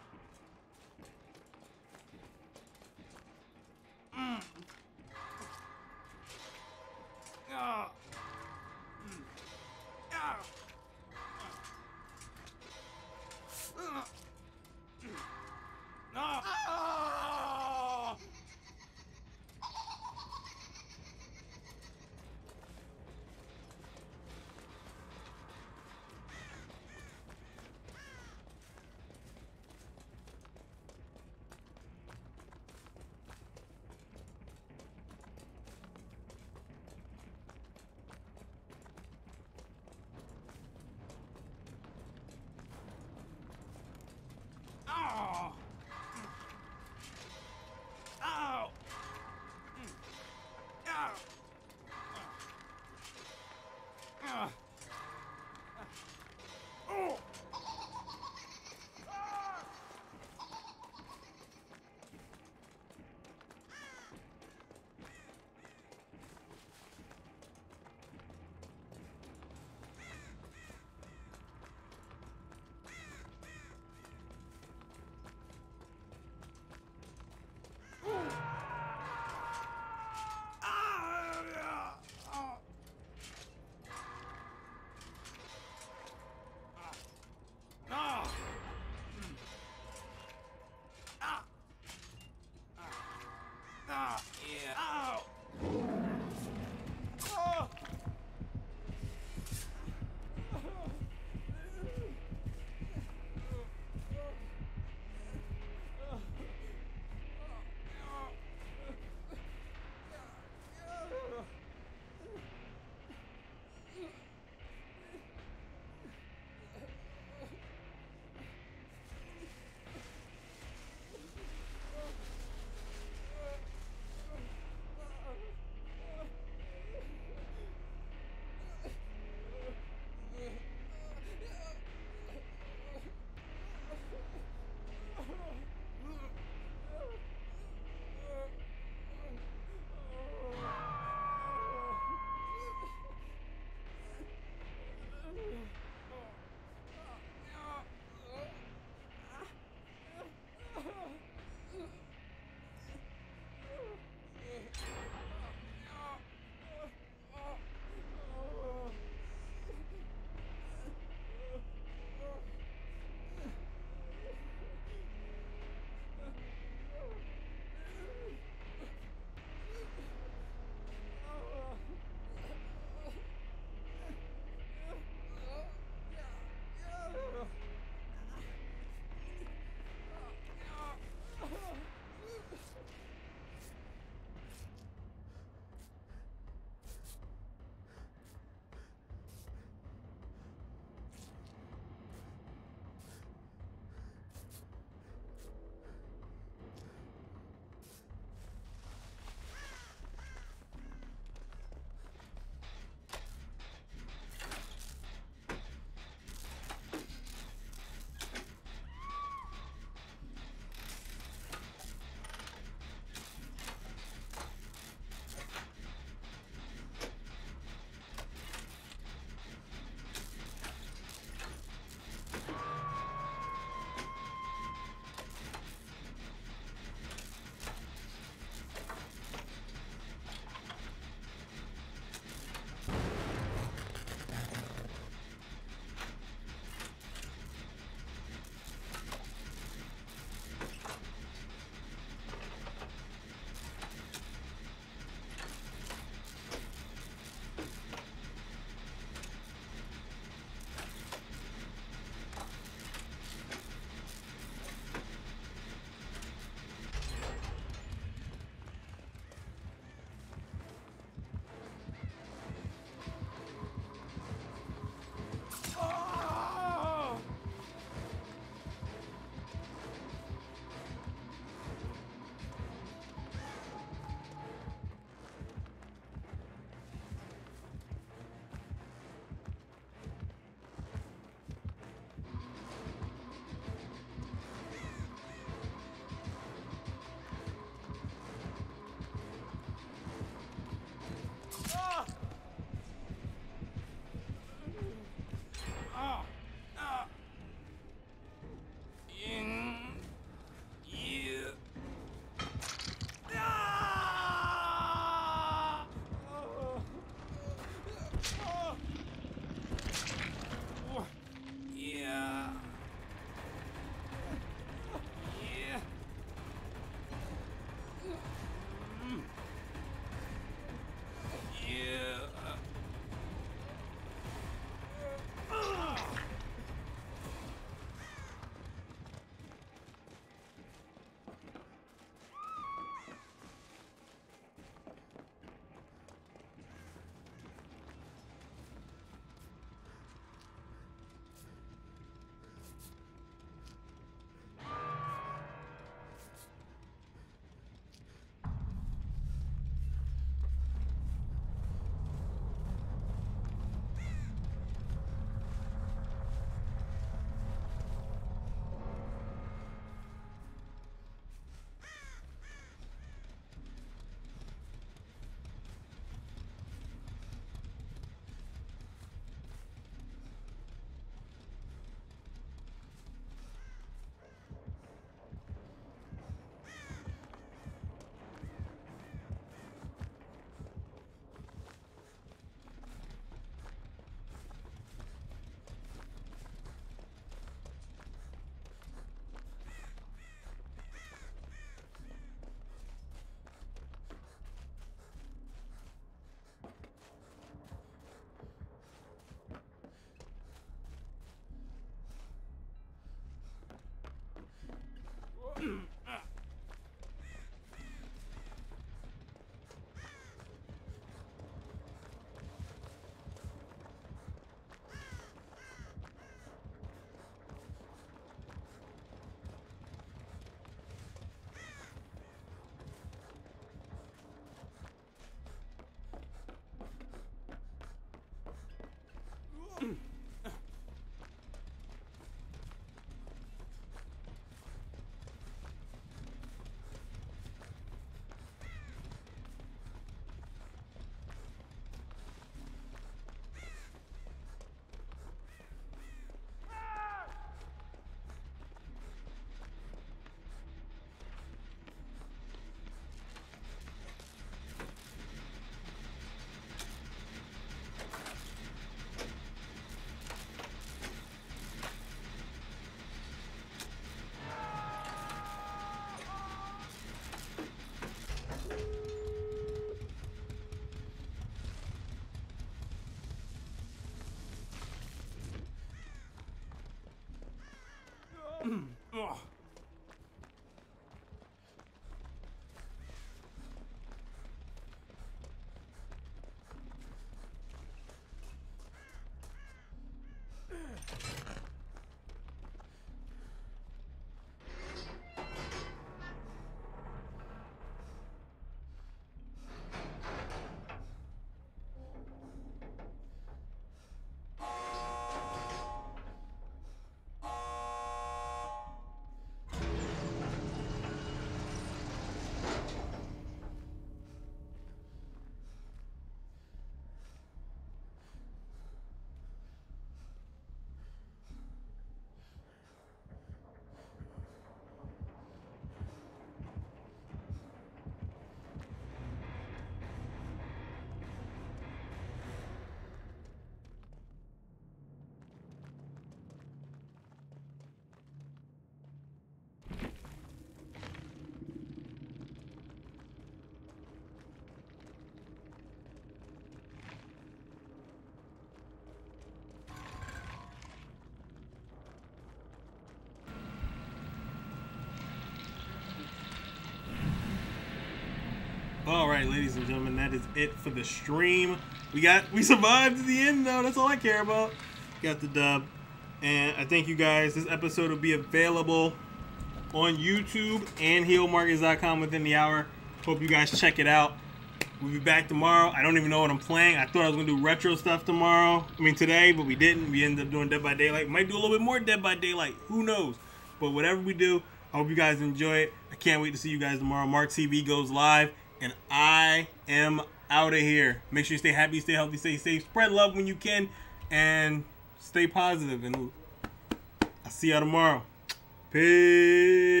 All right, ladies and gentlemen, that is it for the stream. We got we survived to the end though. That's all I care about. Got the dub, and I thank you guys. This episode will be available on YouTube and heal markets dot com within the hour. Hope you guys check it out. We'll be back tomorrow. I don't even know what I'm playing. I thought I was gonna do retro stuff tomorrow. I mean today, but we didn't. We ended up doing Dead by Daylight. Might do a little bit more Dead by Daylight. Who knows? But whatever we do, I hope you guys enjoy it. I can't wait to see you guys tomorrow. Mark T V goes live, and I am out of here. Make sure you stay happy, stay healthy, stay safe. Spread love when you can, and stay positive. And I'll see y'all tomorrow. Peace.